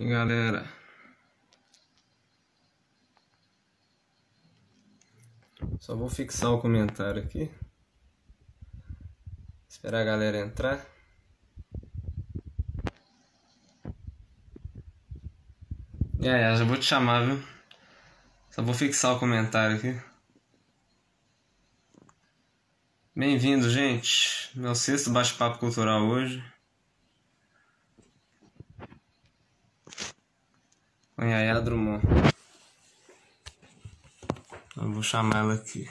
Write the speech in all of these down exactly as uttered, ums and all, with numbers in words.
Galera, só vou fixar o comentário aqui. Esperar a galera entrar. E aí, já vou te chamar, viu? Só vou fixar o comentário aqui. Bem-vindo, gente. Meu sexto bate-papo cultural hoje. Com Yaya Drummond. Eu vou chamar ela aqui.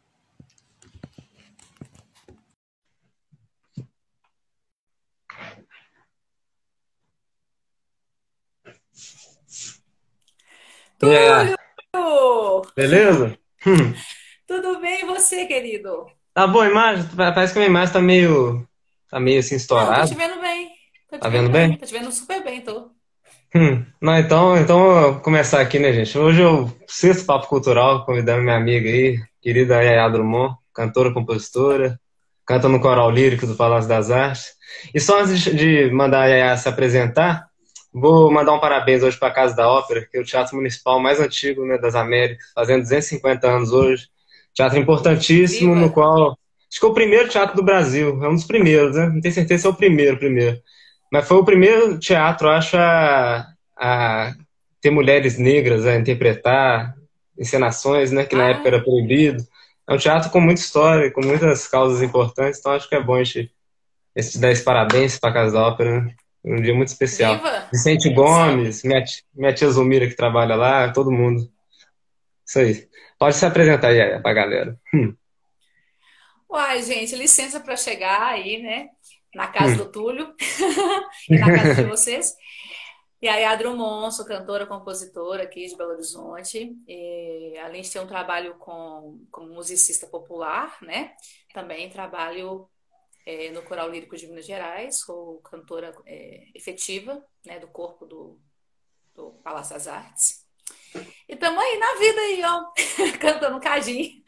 E Yaya, Túlio! beleza? Hum. Tudo bem e você, querido? Tá boa a imagem? Parece que a minha imagem tá meio. Tá meio assim Não, tô estourada. te vendo bem. Tô Tá te vendo vendo bem? bem. Tô te vendo super bem, tô. Hum. Não, então, então eu vou começar aqui, né, gente? Hoje é o sexto Papo Cultural, convidando minha amiga aí, querida Yaya Drummond, cantora, compositora, canta no Coral Lírico do Palácio das Artes. E só antes de de mandar a Yaya se apresentar, vou mandar um parabéns hoje para a Casa da Ópera, que é o teatro municipal mais antigo, né, das Américas, fazendo duzentos e cinquenta anos hoje. Teatro importantíssimo, no Viva! qual. Acho que é o primeiro teatro do Brasil, é um dos primeiros, né? Não tenho certeza se é o primeiro, primeiro. Mas foi o primeiro teatro, acho, a, a ter mulheres negras a interpretar encenações, né, que na época Ah, era proibido. É um teatro com muita história, com muitas causas importantes, então acho que é bom a gente, a gente dar esse parabéns para a Casa da Ópera, né? É um dia muito especial. viva! Vicente Salve! Gomes, minha, ti- minha tia Zulmira que trabalha lá, todo mundo. Isso aí. Pode se apresentar aí para a galera. Hum, Uai, gente, licença para chegar aí, né? Na casa hum. do Túlio e na casa de vocês. E aí, a Drummond, sou cantora, compositora aqui de Belo Horizonte. E, além de ter um trabalho com, como musicista popular, né? Também trabalho é, no Coral Lírico de Minas Gerais, sou cantora é, efetiva, né, do corpo do, do Palácio das Artes. E estamos aí na vida aí, ó, cantando um cadinho.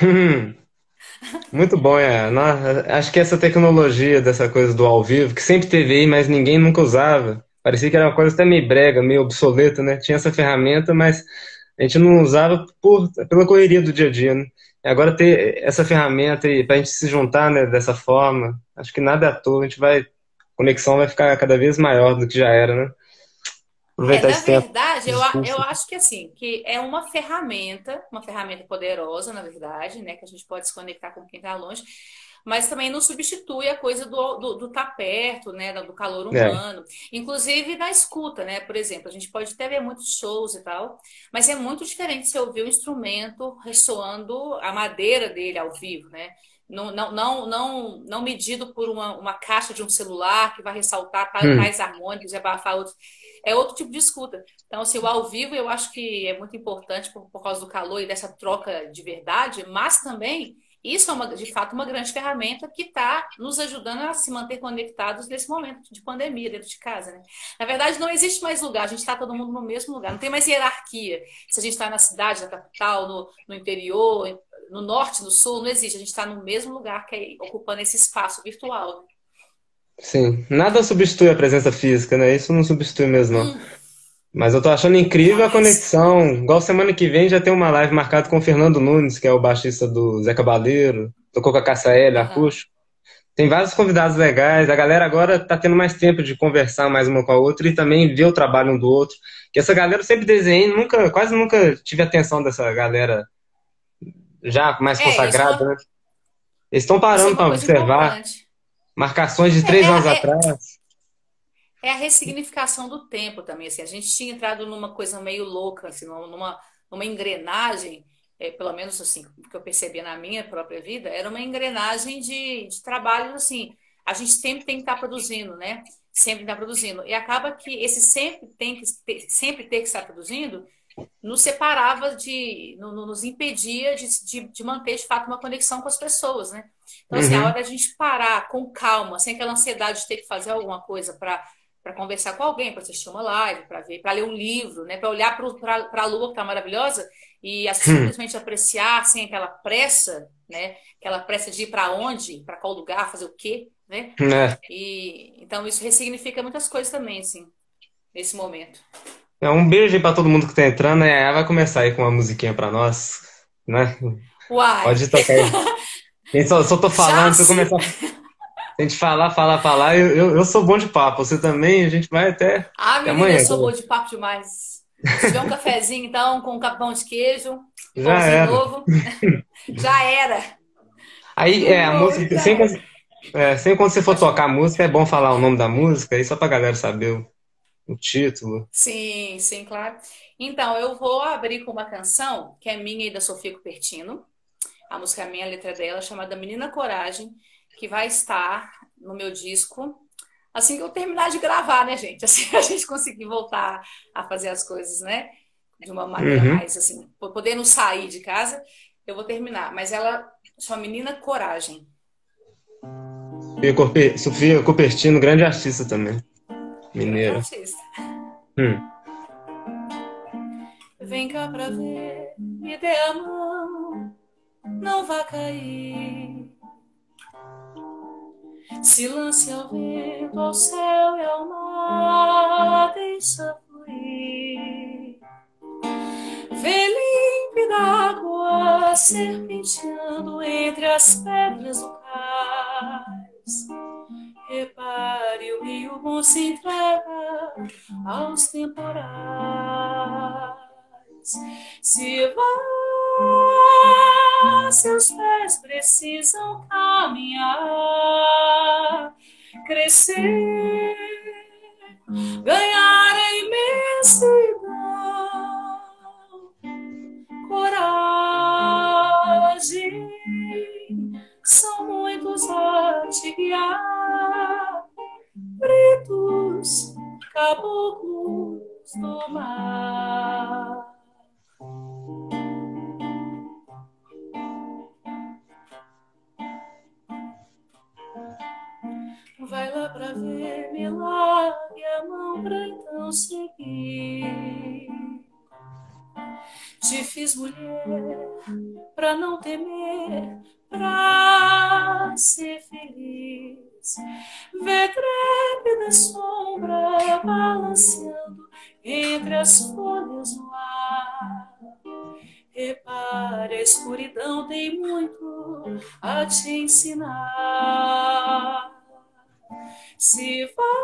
Muito bom, é. Nossa, acho que essa tecnologia dessa coisa do ao vivo, que sempre teve aí, mas ninguém nunca usava. Parecia que era uma coisa até meio brega, meio obsoleta, né? Tinha essa ferramenta, mas a gente não usava por, pela correria do dia a dia, né? E agora ter essa ferramenta e pra gente se juntar, né, dessa forma, acho que nada é à toa, a gente vai, a conexão vai ficar cada vez maior do que já era, né? É, Aproveitar na esse tempo verdade, eu, a- eu difícil. acho que assim, que é uma ferramenta, uma ferramenta poderosa, na verdade, né? Que a gente pode se conectar com quem está longe, mas também não substitui a coisa do, do, do tá perto, né? Do calor É. humano. Inclusive na escuta, né? Por exemplo, a gente pode até ver muitos shows e tal, mas é muito diferente você ouvir o instrumento ressoando a madeira dele ao vivo, né? Não, não, não, não, não medido por uma, uma caixa de um celular que vai ressaltar Hum. tais harmônicos e abafar outros. É outro tipo de escuta. Então, assim, o ao vivo eu acho que é muito importante por, por causa do calor e dessa troca de verdade, mas também isso é uma, de fato uma grande ferramenta que está nos ajudando a se manter conectados nesse momento de pandemia dentro de casa, né? Na verdade, não existe mais lugar, a gente está todo mundo no mesmo lugar, não tem mais hierarquia. Se a gente está na cidade, na capital, no, no interior, no norte, no sul, não existe. A gente está no mesmo lugar que é ocupando esse espaço virtual. Sim. Nada substitui a presença física, né? Isso não substitui mesmo, não. Hum, Mas eu tô achando incrível a jamais. conexão. Igual semana que vem já tem uma live marcada com o Fernando Nunes, que é o baixista do Zé Cabaleiro, tocou com a Cassaelli, Aham. acústico. Tem vários convidados legais. A galera agora tá tendo mais tempo de conversar mais uma com a outra e também ver o trabalho um do outro. Que essa galera eu sempre desenhei, nunca, quase nunca tive atenção dessa galera já mais É, isso é consagrada, uma, né? Eles estão isso é parando uma para coisa observar importante. marcações de É, três anos é, é, atrás. é a ressignificação do tempo também, assim. A gente tinha entrado numa coisa meio louca, assim, numa, numa engrenagem, é, pelo menos assim, o que eu percebi na minha própria vida, era uma engrenagem de, de trabalho, assim. A gente sempre tem que estar produzindo, né? Sempre estar produzindo. E acaba que esse sempre tem que ter, sempre ter que estar produzindo nos separava de, no- no- nos impedia de, de, de manter de fato uma conexão com as pessoas, né? Então, assim, a hora Uhum. da gente parar com calma, sem aquela ansiedade de ter que fazer alguma coisa para para conversar com alguém, para assistir uma live, para ver, para ler um livro, né? Para olhar para a lua que está maravilhosa e a- simplesmente apreciar sem aquela pressa, né? Aquela pressa de ir para onde, para qual lugar, fazer o quê, né? É. E então isso ressignifica muitas coisas também, assim. nesse momento. É, um beijo aí pra todo mundo que tá entrando. É, vai começar aí com uma musiquinha pra nós, né? Uai, Pode tocar aí. Eu só, só tô já falando, se eu se. começar a gente falar, falar, falar, eu, eu, eu sou bom de papo. Você também, a gente vai até, Ah, até menina, eu amanhã. sou boa de papo demais. Se tiver um cafezinho, então, com um capão de queijo, Já pãozinho era. novo, já era. Aí, é, a Bom, música, então. sempre, é, sempre quando você for Pode tocar a falar. música, é bom falar o nome da música, aí só pra galera saber o, o título. Sim, sim, claro. Então, eu vou abrir com uma canção que é minha e da Sofia Cupertino. A música é minha, a letra dela, chamada Menina Coragem, que vai estar no meu disco assim que eu terminar de gravar, né, gente? Assim a gente conseguir voltar a fazer as coisas, né? De uma maneira Uhum. mais assim, podendo sair de casa, eu vou terminar. Mas ela chama Menina Coragem. Sofia Corpe- Sofia Cupertino, grande artista também, Grande mineira. artista. Hum. Vem cá pra ver, me dê a mão, não vá cair. Se lance ao vento, ao céu e ao mar, deixa fluir. Vê límpida água serpenteando entre as pedras do cais. Repare, o rio bom se entrega aos temporais. Se vá, seus pés precisam caminhar, crescer, ganhar a imensidão, coragem, são muitos a te guiar, pretos, caboclos do mar. Vai lá pra ver, me largue a mão pra então seguir. Te fiz mulher pra não temer, pra ser feliz. Vê trépida sombra balanceando entre as folhas no ar. Repare, a escuridão tem muito a te ensinar. Se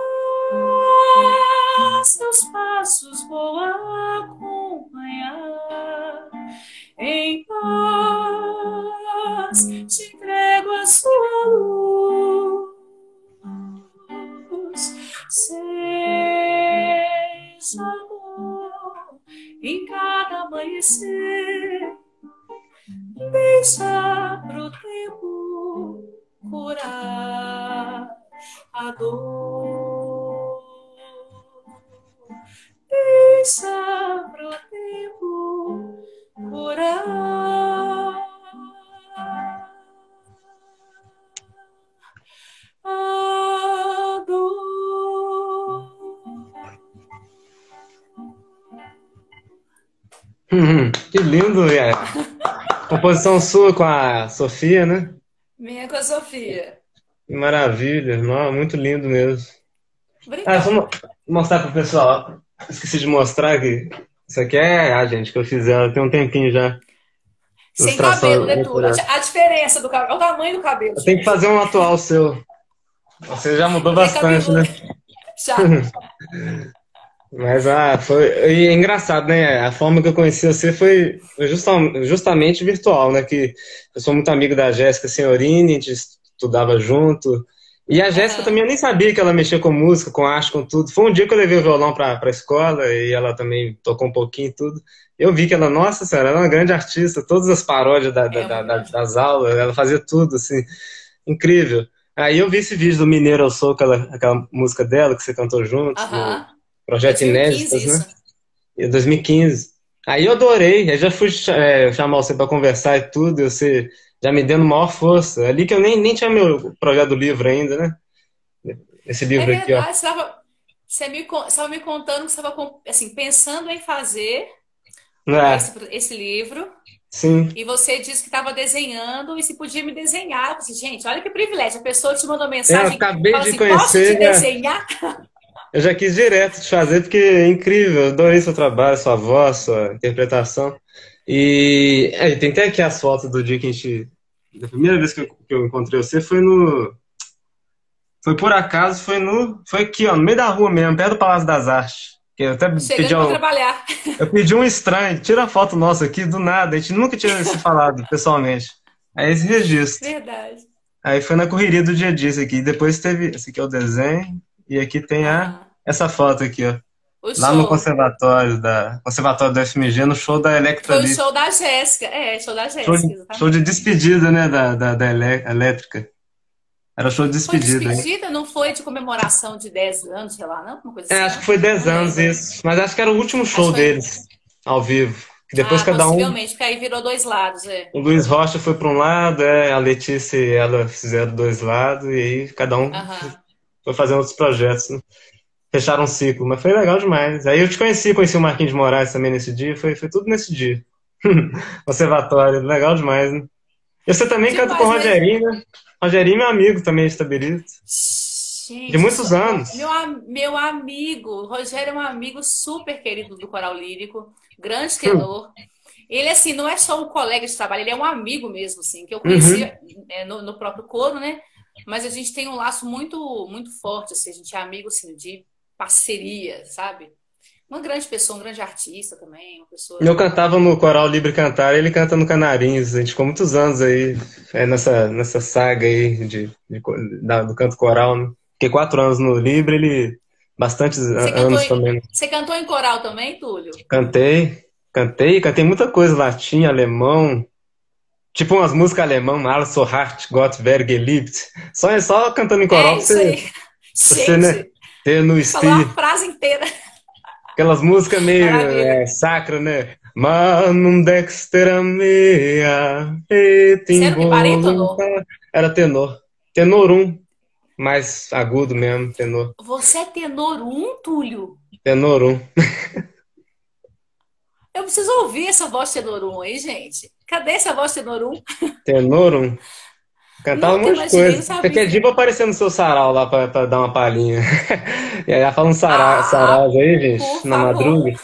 vá, seus passos vou acompanhar. Em paz te entrego a sua luz. Seja amor em cada amanhecer. Deixa pro tempo curar a dor. Deixa pro tempo curar a dor. Uhum. Que lindo, é. Composição sua com a Sofia, né? Minha com a Sofia. Que maravilha, não, muito lindo mesmo. Ah, só mo- Obrigada. mostrar pro pessoal. Esqueci de mostrar que isso aqui é a gente que eu fiz ela tem um tempinho já. Sem cabelo, Ilustração né, tudo? A natural. a diferença do cabelo. Olha o tamanho do cabelo, Eu tenho que gente. fazer um atual seu. Você já mudou Eu tenho bastante, cabelo né? já. Mas ah, foi e é engraçado, né? A forma que eu conheci você foi justam- justamente virtual, né? Que eu sou muito amigo da Jéssica Senhorini, a gente estudava junto. E a Jéssica Aham. também, eu nem sabia que ela mexia com música, com arte, com tudo. Foi um dia que eu levei o violão para a escola e ela também tocou um pouquinho e tudo. Eu vi que ela, nossa senhora, ela é uma grande artista, todas as paródias da- da- É da- uma da- grande. das aulas, ela fazia tudo, assim, incrível. Aí eu vi esse vídeo do Mineiro Eu Sou, aquela, aquela música dela que você cantou juntos, no Aham. Projeto dois mil e quinze Inéditas, né? isso. Em dois mil e quinze. Aí eu adorei, eu já fui é, chamar você para conversar e tudo, e você já me dando maior força. Ali que eu nem, nem tinha meu projeto do livro ainda, né? Esse É livro aqui, ó. verdade. Você estava você me, con- você estava me contando que você estava com- assim, pensando em fazer É, esse, esse livro. sim. E você disse que estava desenhando e se podia me desenhar. Eu falei, gente, olha que privilégio. A pessoa te mandou É, eu mensagem, acabei fala de assim, posso te conhecer, já, desenhar? Eu já quis direto te fazer, porque é incrível, eu adorei seu trabalho, sua voz, sua interpretação. E é, tem até aqui as fotos do dia que a gente. Da primeira vez que eu, que eu encontrei você foi no. Foi por acaso, foi no. Foi aqui, ó, no meio da rua mesmo, perto do Palácio das Artes. Que eu até pedi, Chegando para ao- trabalhar. eu pedi um estranho, tira a foto nossa aqui, do nada, a gente nunca tinha se falado pessoalmente. Aí esse registro. Verdade. Aí foi na correria do dia a dia isso aqui. Depois teve. Esse aqui é o desenho, e aqui tem a, Aham. essa foto aqui, ó. O Lá no show. conservatório da Conservatório da F M G, no show da Electra Foi o Lee. show da Jéssica. É, show da Show de, Jéssica, show de exatamente. despedida, né, da, da, da elé- elétrica. Era show de Foi despedida, hein? despedida, não foi de comemoração de dez anos, sei lá, não? Uma coisa É, assim, acho que não? foi Não dez anos lembro. isso. Mas acho que era o último Acho show que foi. deles, ao vivo. Que depois Ah, cada um. possivelmente, porque aí virou dois lados, é. O Luiz Rocha foi para um lado, é, a Letícia e ela fizeram dois lados, e aí cada um Aham. foi fazendo outros projetos, né? Fecharam um ciclo, mas foi legal demais. Aí eu te conheci, conheci o Marquinhos de Moraes também nesse dia, foi, foi tudo nesse dia. Conservatório, legal demais, né? E você também canta com o Demais, mas. Rogerinho, né? Rogerinho, é meu amigo também de Itabirito. De Gente, muitos só- Ro- anos. meu, am- meu amigo, o Rogério é um amigo super querido do Coral Lírico, grande tenor. Ele, assim, não é só um colega de trabalho, ele é um amigo mesmo, assim, que eu Uhum. conhecia é, no, no próprio coro, né? Mas a gente tem um laço muito, muito forte, assim, a gente é amigo, assim, de parceria, sabe? Uma grande pessoa, um grande artista também, uma Eu pessoa. cantava no Coral Libre Cantar, ele canta no Canarinhos. A gente ficou muitos anos aí é, nessa, nessa saga aí de, de co- da- do canto coral, né? Fiquei quatro anos no Libre, ele bastantes Você a- cantou, anos em- também. você cantou em coral também, Túlio? Cantei, cantei, cantei muita coisa, latim, alemão, tipo umas músicas alemão, Alles so hart, Gott wer geliebt. Só, é só cantando em coral É pra isso você, aí. pra você, né, Gente, ter no falou a estilo. frase inteira. Aquelas músicas meio Maravilha. é, sacra, né? Manum dextera mea, et Você era o que? Barítono? involuntar. Era tenor. Tenor um, mais agudo mesmo, tenor. Você é tenor um, Túlio? Tenor um. Eu preciso ouvir essa voz tenor um aí, gente. Cadê essa voz tenor um? Tenor um. Cantava um Nunca monte de imaginei, não coisa. Você quer sabia. dia pra aparecer no seu sarau lá pra, pra dar uma palhinha. E aí, ela fala um sarau, Ah, sarau aí, por gente, na favor. madruga.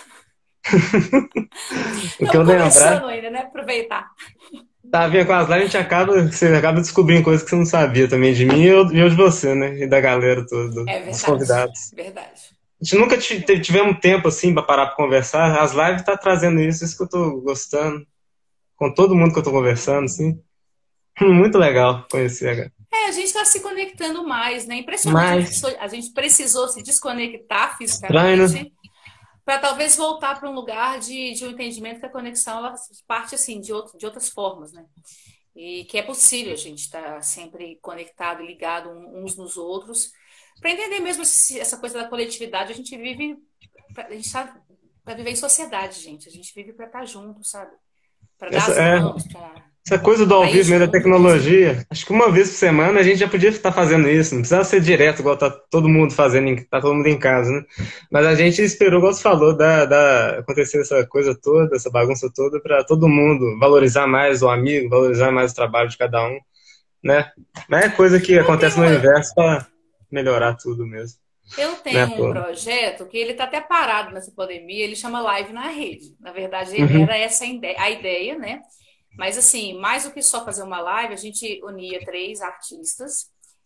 O que eu Estamos lembrar. começando ainda, né? Aproveitar. Tá, vinha com as lives, a gente acaba, você acaba descobrindo coisas que você não sabia também de mim e eu, e eu de você, né? E da galera toda, É dos verdade. convidados. Verdade. A gente nunca ti- te- tivemos tempo assim pra parar pra conversar. As lives tá trazendo isso, isso que eu tô gostando. Com todo mundo que eu tô conversando, assim. Muito legal conhecer agora. É, a gente está se conectando mais, né? Impressionante. A gente Mas, precisou, a gente precisou se desconectar estranho, né? fisicamente para talvez voltar para um lugar de, de um entendimento que a conexão ela parte assim de, outro, de outras formas, né? E que é possível a gente estar sempre conectado e ligado uns nos outros para entender mesmo esse- essa coisa da coletividade. A gente vive, a gente está para viver em sociedade, gente. A gente vive para estar junto, sabe? Para dar Essa, as é, mãos, para essa coisa do ao ir vivo, meio da junto. tecnologia. Acho que uma vez por semana a gente já podia estar fazendo isso. Não precisava ser direto, igual tá todo mundo fazendo, em- tá todo mundo em casa, né? Mas a gente esperou, igual você falou, da, da, acontecer essa coisa toda, essa bagunça toda, para todo mundo valorizar mais o amigo, valorizar mais o trabalho de cada um, né? Mas é coisa que Eu acontece no tenho, universo para melhorar tudo mesmo, Eu né, tenho um pô? projeto que ele está até parado nessa pandemia, ele chama Live na Rede. Na verdade, Uhum. era essa a ide- a ideia, né? Mas assim, mais do que só fazer uma live, a gente unia três artistas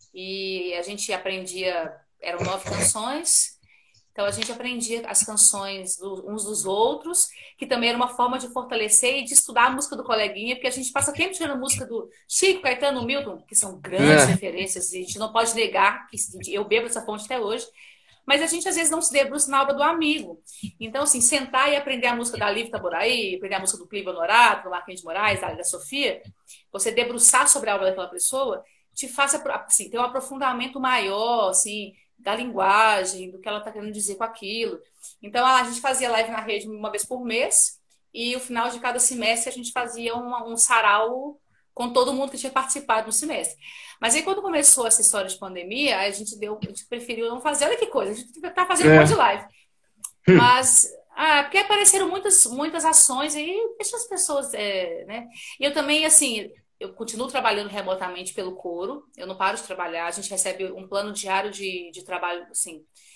e a gente aprendia, eram nove canções, então a gente aprendia as canções do- uns dos outros, que também era uma forma de fortalecer e de estudar a música do coleguinha, porque a gente passa tempo tirando música do Chico, Caetano, Milton, que são grandes É, referências, e a gente não pode negar que eu bebo essa fonte até hoje. Mas a gente às vezes não se debruça na obra do amigo. Então, assim, sentar e aprender a música da Liv Taboraí, aprender a música do Clive Honorato, do Marquinhos de Moraes, da, da Sofia, você debruçar sobre a obra daquela pessoa, te faça assim, ter um aprofundamento maior, assim, da linguagem, do que ela está querendo dizer com aquilo. Então, a gente fazia live na rede uma vez por mês, e no final de cada semestre a gente fazia uma, um sarau com todo mundo que tinha participado no semestre. Mas aí, quando começou essa história de pandemia, a gente deu, a gente preferiu não fazer. Olha que coisa, a gente tá fazendo um monte de é. live. Hum. Mas, ah, porque apareceram muitas, muitas ações aí, deixa as pessoas, é, né? E eu também, assim, eu continuo trabalhando remotamente pelo coro, eu não paro de trabalhar, a gente recebe um plano diário de, de trabalho, assim,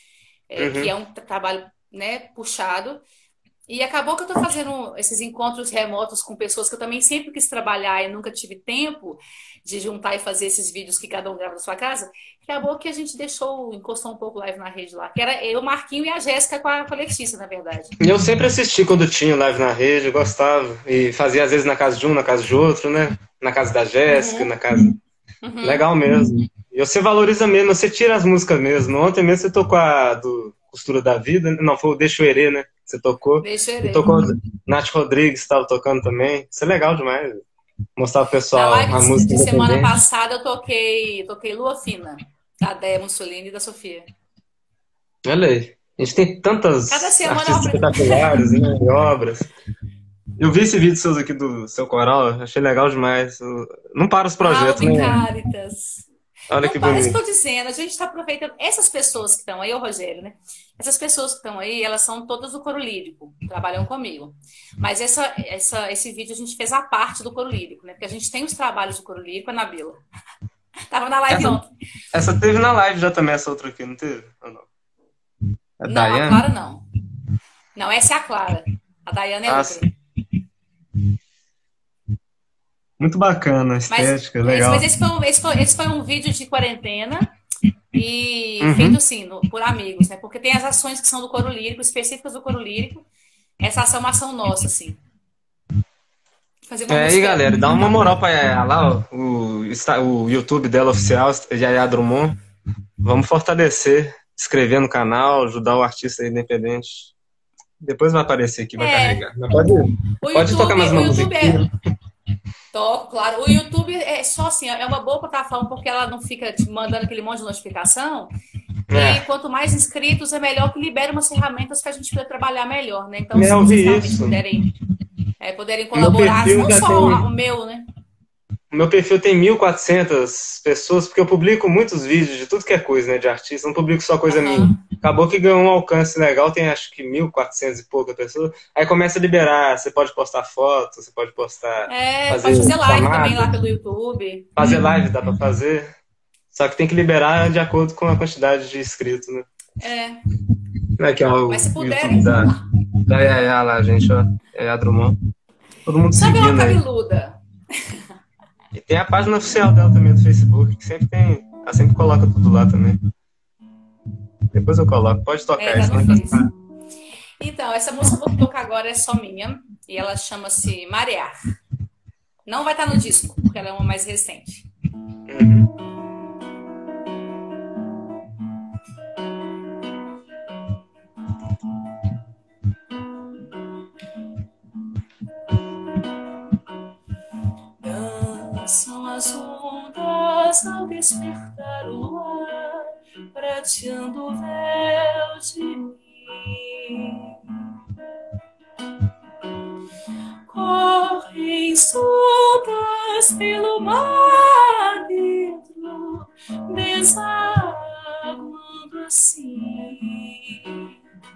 é, que Uhum. é um trabalho, né, puxado. E acabou que eu estou fazendo esses encontros remotos com pessoas que eu também sempre quis trabalhar e nunca tive tempo de juntar e fazer esses vídeos que cada um grava na sua casa. Acabou que a gente deixou, encostou um pouco live na rede lá. Que era eu, o Marquinho e a Jéssica com a, com a Letícia, na verdade. E eu sempre assisti quando tinha live na rede, eu gostava. E fazia às vezes na casa de um, na casa de outro, né? Na casa da Jéssica, Uhum, na casa. uhum. Legal mesmo. E você valoriza mesmo, você tira as músicas mesmo. Ontem mesmo você tocou a do Costura da Vida. Não, foi o Deixa eu Herê, né? Você tocou. Deixa eu E ver. tocou Nath Rodrigues, estava tocando também. Isso é legal demais. Mostrar pro Na pessoal live a de, música de semana independente. passada eu toquei, toquei Lua Fina, da Déia Mussolini e da Sofia. Olha aí. A gente tem Cada tantas semana eu artistas aprendo. espetaculares, né? E obras. Eu vi esse vídeo seus aqui do seu coral, achei legal demais. Eu- Não para os projetos, Salve, né? Caritas! Olha Não que para, é isso que eu bonito. estou dizendo. A gente está aproveitando. Essas pessoas que estão aí, o Rogério, né? Essas pessoas que estão aí, elas são todas do coro lírico, trabalham comigo. Mas essa, essa, esse vídeo a gente fez a parte do coro lírico, né? Porque a gente tem os trabalhos do coro lírico, a Nabila. Tava na live Essa, ontem. essa teve na live já também, essa outra aqui, não teve? Ou não? A Não, a Dayane? Clara não. Não, essa é a Clara. A Dayana é Ah, outra. sim. Muito bacana, a Mas estética, esse, legal. mas esse foi, um, esse, foi, esse foi um vídeo de quarentena e feito Uhum. assim, no- por amigos, né? Porque tem as ações que são do coro lírico, específicas do coro lírico. Essa ação é uma ação nossa, assim. Fazer uma É aí, música. galera, dá uma moral pra Yaya lá, ó, o, Insta- o YouTube dela oficial, Yaya Drummond. Vamos fortalecer, inscrever no canal, ajudar o artista independente. Depois vai aparecer aqui, vai É, carregar. Mas pode, o pode tocar YouTube, mais o uma YouTube musiquinha. é. Toco, claro. O YouTube é só assim, é uma boa plataforma porque ela não fica te mandando aquele monte de notificação. E É, quanto mais inscritos, é melhor que libere umas ferramentas para a gente poder trabalhar melhor, né? Então, se eu vocês vi realmente isso. puderem, é, puderem O meu colaborar, perfil não já só o tem. meu, né? O meu perfil tem mil e quatrocentas pessoas, porque eu publico muitos vídeos de tudo que é coisa, né, de artista, não publico só coisa minha. Aham. Acabou que ganhou um alcance legal, tem acho que mil e quatrocentas e poucas pessoas. Aí começa a liberar, você pode postar foto, você pode postar, É, fazer pode fazer live também lá chamada, pelo YouTube. fazer live dá pra fazer. Só que tem que liberar de acordo com a quantidade de inscritos, né? É, Aqui, ó, mas se o YouTube puderem. da, da Yaya lá, gente, ó. Yaya Drummond. Todo mundo Chame uma seguindo aí. cabeluda. E tem a página oficial dela também do Facebook, que sempre tem. Ela sempre coloca tudo lá também. Depois eu coloco. Pode É, tocar tá isso, no não Face. tá? Então, essa música que eu vou tocar agora é só minha. E ela chama-se Marear. Não vai estar no disco, porque ela é uma mais recente. Uhum. Dançam as ondas ao despertar o luar, prateando o véu de mim. Correm soltas pelo mar dentro, desaguando assim.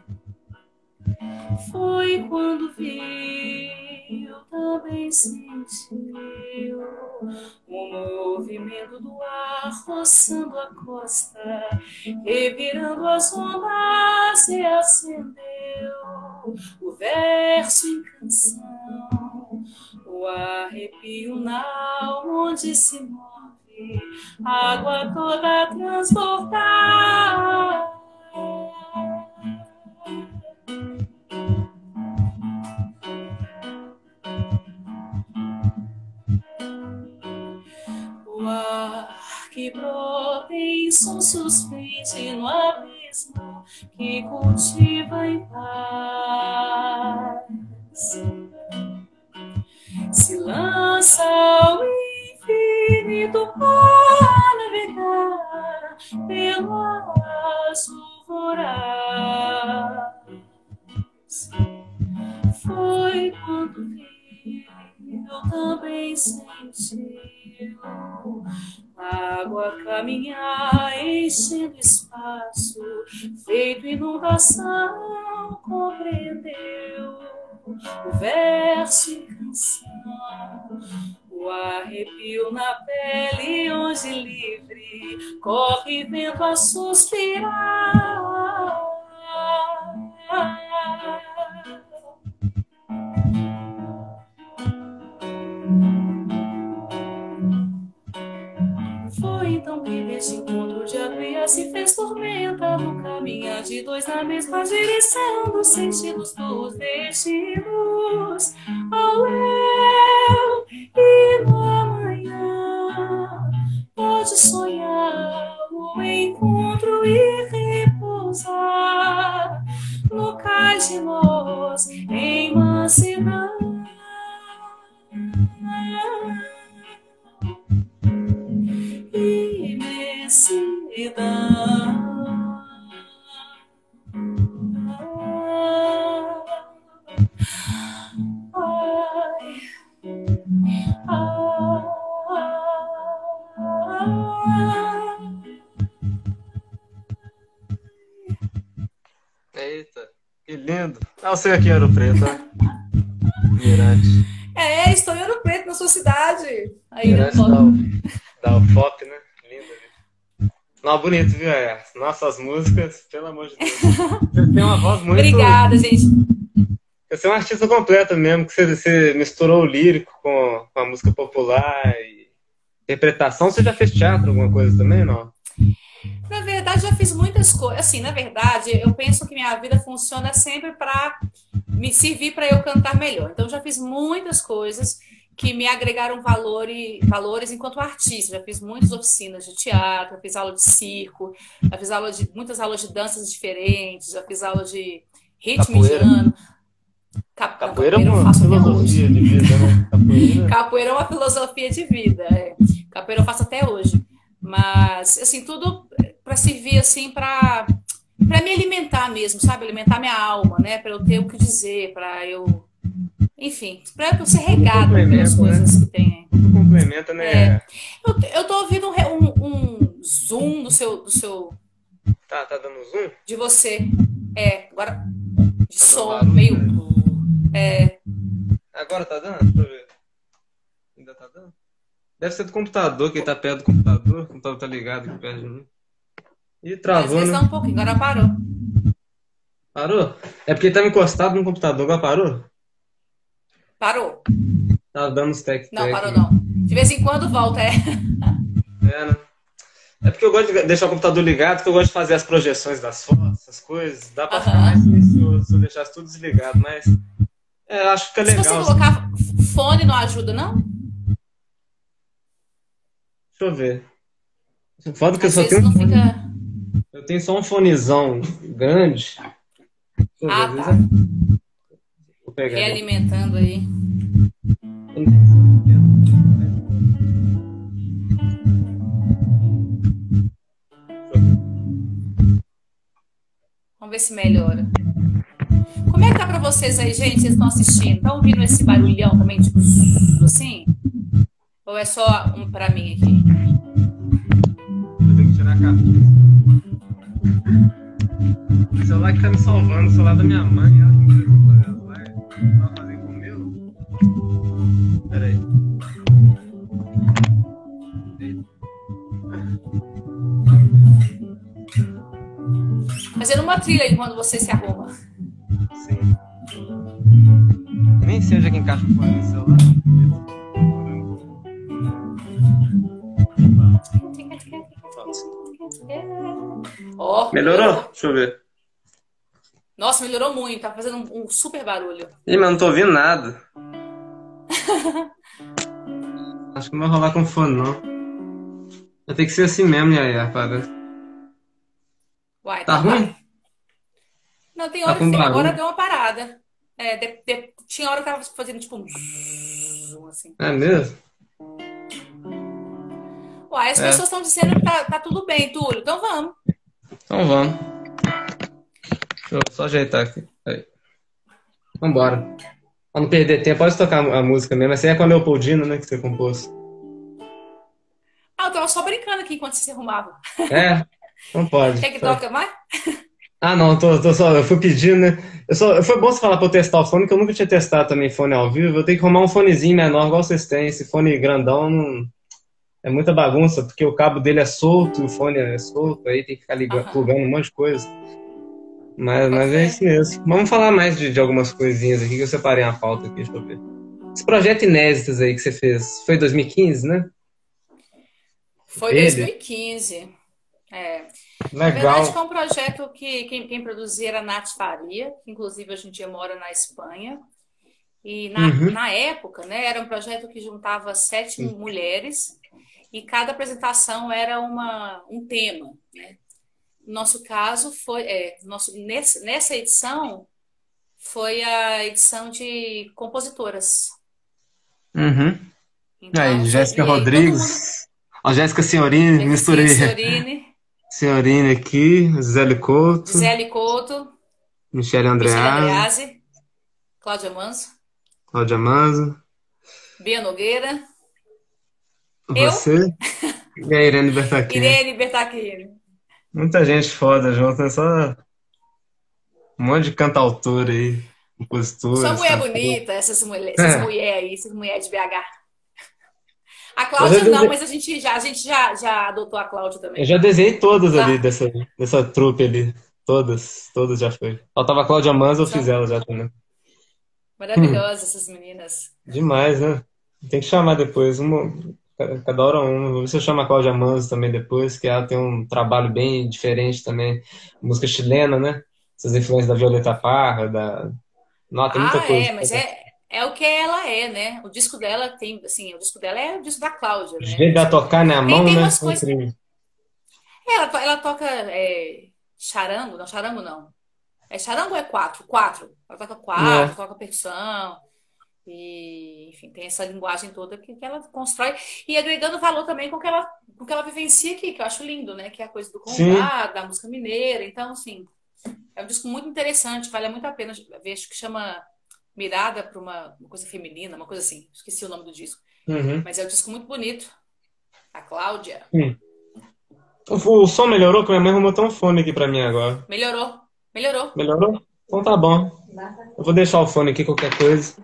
Foi quando viu, também sentiu o movimento do ar roçando a costa, revirando as ondas e acendeu o verso em canção, o arrepio na alma onde se move, a água toda a transbordar. O ar que brota em som suspeite no abismo que cultiva em paz, se lança ao infinito para navegar pelo azul voraz. Foi quando vi, eu também senti a água caminhar, enchendo espaço, feito inundação, compreendeu o verso em canção, o arrepio na pele, onde livre corre vento a suspirar. que deste encontro de areia se fez tormenta no caminhar de dois na mesma direção dos sentidos dos destinos. Ao eu e no amanhã pode sonhar o encontro e repousar no cais de nós em mansidão. Imensidão. Ai, ai, Eita, que lindo. Ah, você aqui em Ouro Preto, ó. Mirante. é, estou em Ouro Preto, na sua cidade. Aí, Mirante né, da, U- da U F O P, né? Lindo ali. Não, bonito, viu? É. Nossas músicas, pelo amor de Deus. Você tem uma voz muito. Obrigada, gente. Você é um artista completo mesmo, que você, você misturou o lírico com, com a música popular e interpretação. Você já fez teatro, alguma coisa também, não? Na verdade, já fiz muitas coisas. Assim, na verdade, eu penso que minha vida funciona sempre para me servir para eu cantar melhor. Então, já fiz muitas coisas que me agregaram valor e, valores enquanto artista. Já fiz muitas oficinas de teatro, já fiz aula de circo, já fiz aula de, muitas aulas de danças diferentes, já fiz aula de ritmo Capoeira. indiano. Cap- Capoeira é eu uma faço até hoje. filosofia de vida, né? Capoeira. Capoeira é uma filosofia de vida. É. Capoeira eu faço até hoje. Mas, assim, tudo para servir, assim, para para me alimentar mesmo, sabe? Alimentar minha alma, né? Para eu ter o que dizer, para eu... Enfim, para eu ser regado pelas coisas, né, que tem. Tudo complementa, né? É. Eu, eu tô ouvindo um, um, um zoom do seu, do seu... Tá, tá dando zoom? De você. É, agora... De Tá som, barulho, meio... né? É... Agora tá dando? Deixa eu ver. Ainda tá dando? Deve ser do computador, quem tá perto do computador. O computador tá ligado aqui perto de mim. Ih, Às travou, vezes né? dá um pouquinho, agora parou. Parou? É porque ele tava encostado no computador, agora parou? Parou. Tava dando os tec Não, parou não. De vez em quando volta, é. É, né? É porque eu gosto de deixar o computador ligado, porque eu gosto de fazer as projeções das fotos, essas coisas. Dá pra ficar Aham. mais silencioso se eu deixasse tudo desligado, mas é, eu acho que fica Se legal. você assim. colocar fone, não ajuda, não? Deixa eu ver. Foda que eu Às só vezes tenho um não fone. fica... Eu tenho só um fonezão grande. Deixa eu ver, Ah, às vezes tá. é- Vou pegar. aqui. Realimentando aí. Vamos ver se melhora. Como é que tá pra vocês aí, gente? Vocês estão assistindo? Estão ouvindo esse barulhão também, tipo, zzz, assim? Ou é só um pra mim aqui? Vou ter que tirar a capinha. O celular que tá me salvando, o celular da minha mãe. Ela que me levou pra fazer as lives. Ela fazer com o meu? Pera aí. Fazendo uma trilha aí quando você se arruma. Sim. Nem sei onde é que encaixa o fone no celular. Ó, Melhorou? Deixa eu ver. Nossa, melhorou muito. Tá fazendo um, um super barulho. Ih, mas não tô ouvindo nada. Acho que não vai rolar com fone, não. Vai ter que ser assim mesmo, Yaya, parece. Uai, Tá então vai. ruim? Não, tem Tá hora com que agora barulho? deu uma parada. É, de- de- tinha hora que tava fazendo tipo um zzz, assim. É mesmo? Uai, as É. pessoas estão dizendo que tá, tá tudo bem, Túlio. Então vamos. Então vamos. Deixa eu só ajeitar aqui. Aí. Vambora. Pra não perder tempo, pode tocar a música mesmo. Essa aí é com a Leopoldina, né, que você compôs. Ah, eu tava só brincando aqui enquanto você se arrumava. É? Não pode. Quer que toque mais? Ah, não, tô, tô só, eu fui pedindo, né? Eu só, foi bom você falar pra eu testar o fone, que eu nunca tinha testado também fone ao vivo. Eu tenho que arrumar um fonezinho menor, igual vocês têm. Esse fone grandão não... é muita bagunça, porque o cabo dele é solto e o fone é solto, aí tem que ficar ligando, Aham. plugando um monte de coisa. Mas, mas é Ok. isso mesmo. Vamos falar mais de, de algumas coisinhas aqui, que eu separei uma pauta aqui, deixa eu ver. Esse projeto Inéditas aí que você fez, foi dois mil e quinze, né? Foi Ele? dois mil e quinze. É. Na verdade, Legal. foi um projeto que quem, quem produzia era a Nath Faria, que inclusive hoje em dia mora na Espanha. E na, Uhum. na época, né, era um projeto que juntava sete mulheres e cada apresentação era uma, um tema, né? No nosso caso, foi, é, nosso, nesse, nessa edição, foi a edição de compositoras. Uhum. Aí, Então, foi, Jéssica e aí todo mundo, Rodrigues. Ó, Jéssica Senhorini, Sim, misturei Ciorini, Senhorini aqui, Zé Couto, Gisele Couto, Michele Michele Andreazzi, Andreazzi, Cláudia Manso, Cláudia Manzo, Bia Nogueira, eu, você e a Irene Bertacchi. Irene Bertacchini. Muita gente foda junto, né? Só um monte de cantautor aí, Só compositores, mulher cantores. bonita, essas mulheres, essas É, mulheres aí, essas mulheres de B H. A eu já Cláudia não, desenhei, mas a gente já, a gente já, já adotou a Cláudia eu também. já desenhei todas ali Lá, dessa, dessa trupe ali. Todas, todas já foi. Faltava a Cláudia Manzo, eu fiz são ela já também. Hum, maravilhosas essas meninas. demais, né? Tem que chamar depois, uma, cada hora uma. Vou ver se eu chamo a Cláudia Manzo também depois, que ela tem um trabalho bem diferente também. Música chilena, né? Essas influências da Violeta Parra, da. Não, tem muita Ah, coisa. é, mas é, é o que ela é, né? O disco dela tem, assim, o disco dela é o disco da Cláudia, O né? jeito de Assim, tocar na tem, mão, tem né? umas É coisas. incrível. Ela, to- ela toca é, charango, não, charango não. É charango ou é quatro? Quatro. Ela toca quatro, É. toca percussão. E, enfim, tem essa linguagem toda que, que ela constrói. E agregando valor também com o que ela, com o que ela vivencia aqui, que eu acho lindo, né? Que é a coisa do Sim. Congado, da música mineira. Então, assim, é um disco muito interessante, vale muito a pena ver. Acho que chama Mirada para uma, uma coisa feminina, uma coisa assim. Esqueci o nome do disco. Uhum. Mas é um disco muito bonito. A Cláudia. Hum. O, o som melhorou, que minha mãe arrumou até um fone aqui pra mim agora. Melhorou. Melhorou. Melhorou? Então tá bom. Eu vou deixar o fone aqui, qualquer coisa.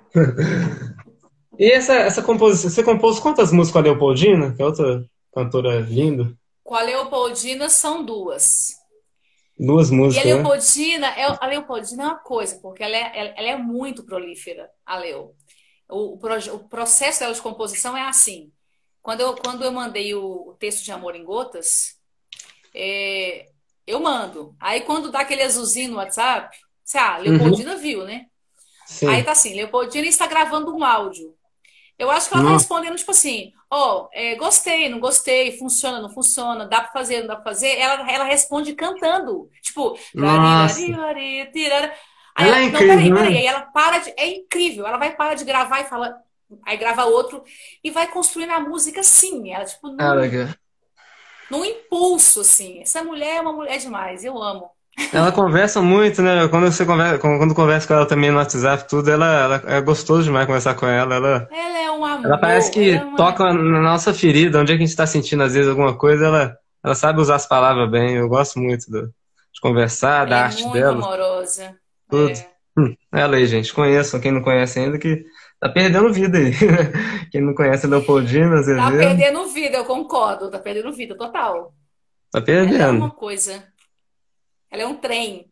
E essa, essa composição, você compôs quantas músicas com a Leopoldina, que é outra cantora linda? Com a Leopoldina são duas. Duas E a músicas, né? Leopoldina, é, a Leopoldina é uma coisa, porque ela é, ela, ela é muito prolífera, a Leo. O, o, proje- o processo dela de composição é assim. Quando eu, quando eu mandei o, o texto de Amor em Gotas, é, eu mando. Aí quando dá aquele azulzinho no WhatsApp, você, ah, Uhum. Leopoldina viu, né? Aí Sim. tá assim, Leopoldina está gravando um áudio. Eu acho que ela tá Nossa. respondendo, tipo assim, ó, é, gostei, não gostei, funciona, não funciona, dá pra fazer, não dá pra fazer. Ela, ela responde cantando. Tipo, lari, lari, Nossa. lari, tirara. Aí Ela ela, é não, peraí, incrível, peraí. né? Aí ela para de. É incrível, ela vai parar de gravar e fala. Aí grava outro e vai construindo a música assim. Ela, tipo, Ela, num, num impulso, assim. Essa mulher é uma mulher demais, eu amo. ela conversa muito, né? Quando você conversa, quando conversa com ela também no WhatsApp, tudo, ela, ela é gostoso demais conversar com ela. Ela, Ela é um ela parece amor, ela que é uma. toca na nossa ferida, onde é que a gente tá sentindo às vezes alguma coisa, ela, ela sabe usar as palavras bem. Eu gosto muito do- de conversar, Ela da é arte muito dela, amorosa. tudo. É. Hum, ela aí, gente, conheçam, quem não conhece ainda, que tá perdendo vida aí. Quem não conhece a Leopoldina, Tá Azevedo, perdendo vida, eu concordo. Tá perdendo vida, total. tá Ela é perdendo. uma coisa. Ela é um trem.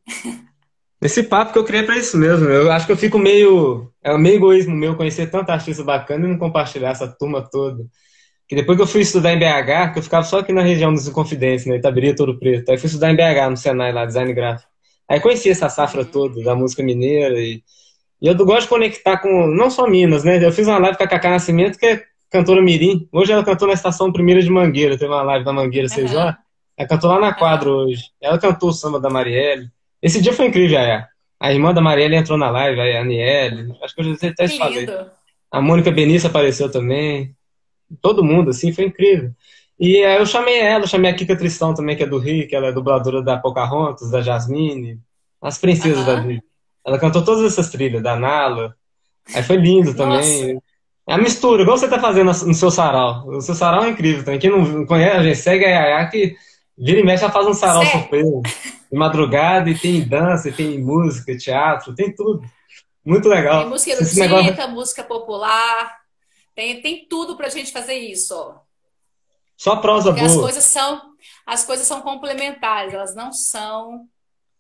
Esse papo que eu criei pra isso mesmo. Eu acho que eu fico meio. É meio egoísmo meu conhecer tanta artista bacana e não compartilhar essa turma toda. Que depois que eu fui estudar em B H, que eu ficava só aqui na região dos Inconfidentes, né? Itabira, Touro Preto. Aí fui estudar em B H, no Senai, lá, design gráfico. Aí conheci essa safra Uhum. toda da música mineira. E, e eu gosto de conectar com. Não só Minas, né? Eu fiz uma live com a Cacá Nascimento, que é cantora Mirim. Hoje ela cantou na estação Primeira de Mangueira. Teve uma live da Mangueira, seis horas. Aham. Ela cantou lá na quadra Aham. hoje. Ela cantou o samba da Marielle. Esse dia foi incrível, Yaya. A irmã da Marielle entrou na live, a Aniele. Acho que eu já até Que te falei. lindo. A Mônica Benício apareceu também. Todo mundo, assim, foi incrível. E aí eu chamei ela, eu chamei a Kika Tristão também, que é do Rio, que ela é dubladora da Pocahontas, da Jasmine, as princesas da Aham. Disney. Ela cantou todas essas trilhas, da Nala. Aí foi lindo Nossa. também. É a mistura, igual você tá fazendo no seu sarau. O seu sarau é incrível também. Quem não conhece, a gente segue a Yaya, que vira e mexe, ela faz um sarau Sé, surpresa. De madrugada, e tem dança, e tem música, teatro, tem tudo. Muito tem legal. música Esse negócio, erudita, música popular. Tem, tem tudo pra gente fazer isso, ó. só prosa Porque as boa. coisas são, as coisas são complementares, elas não são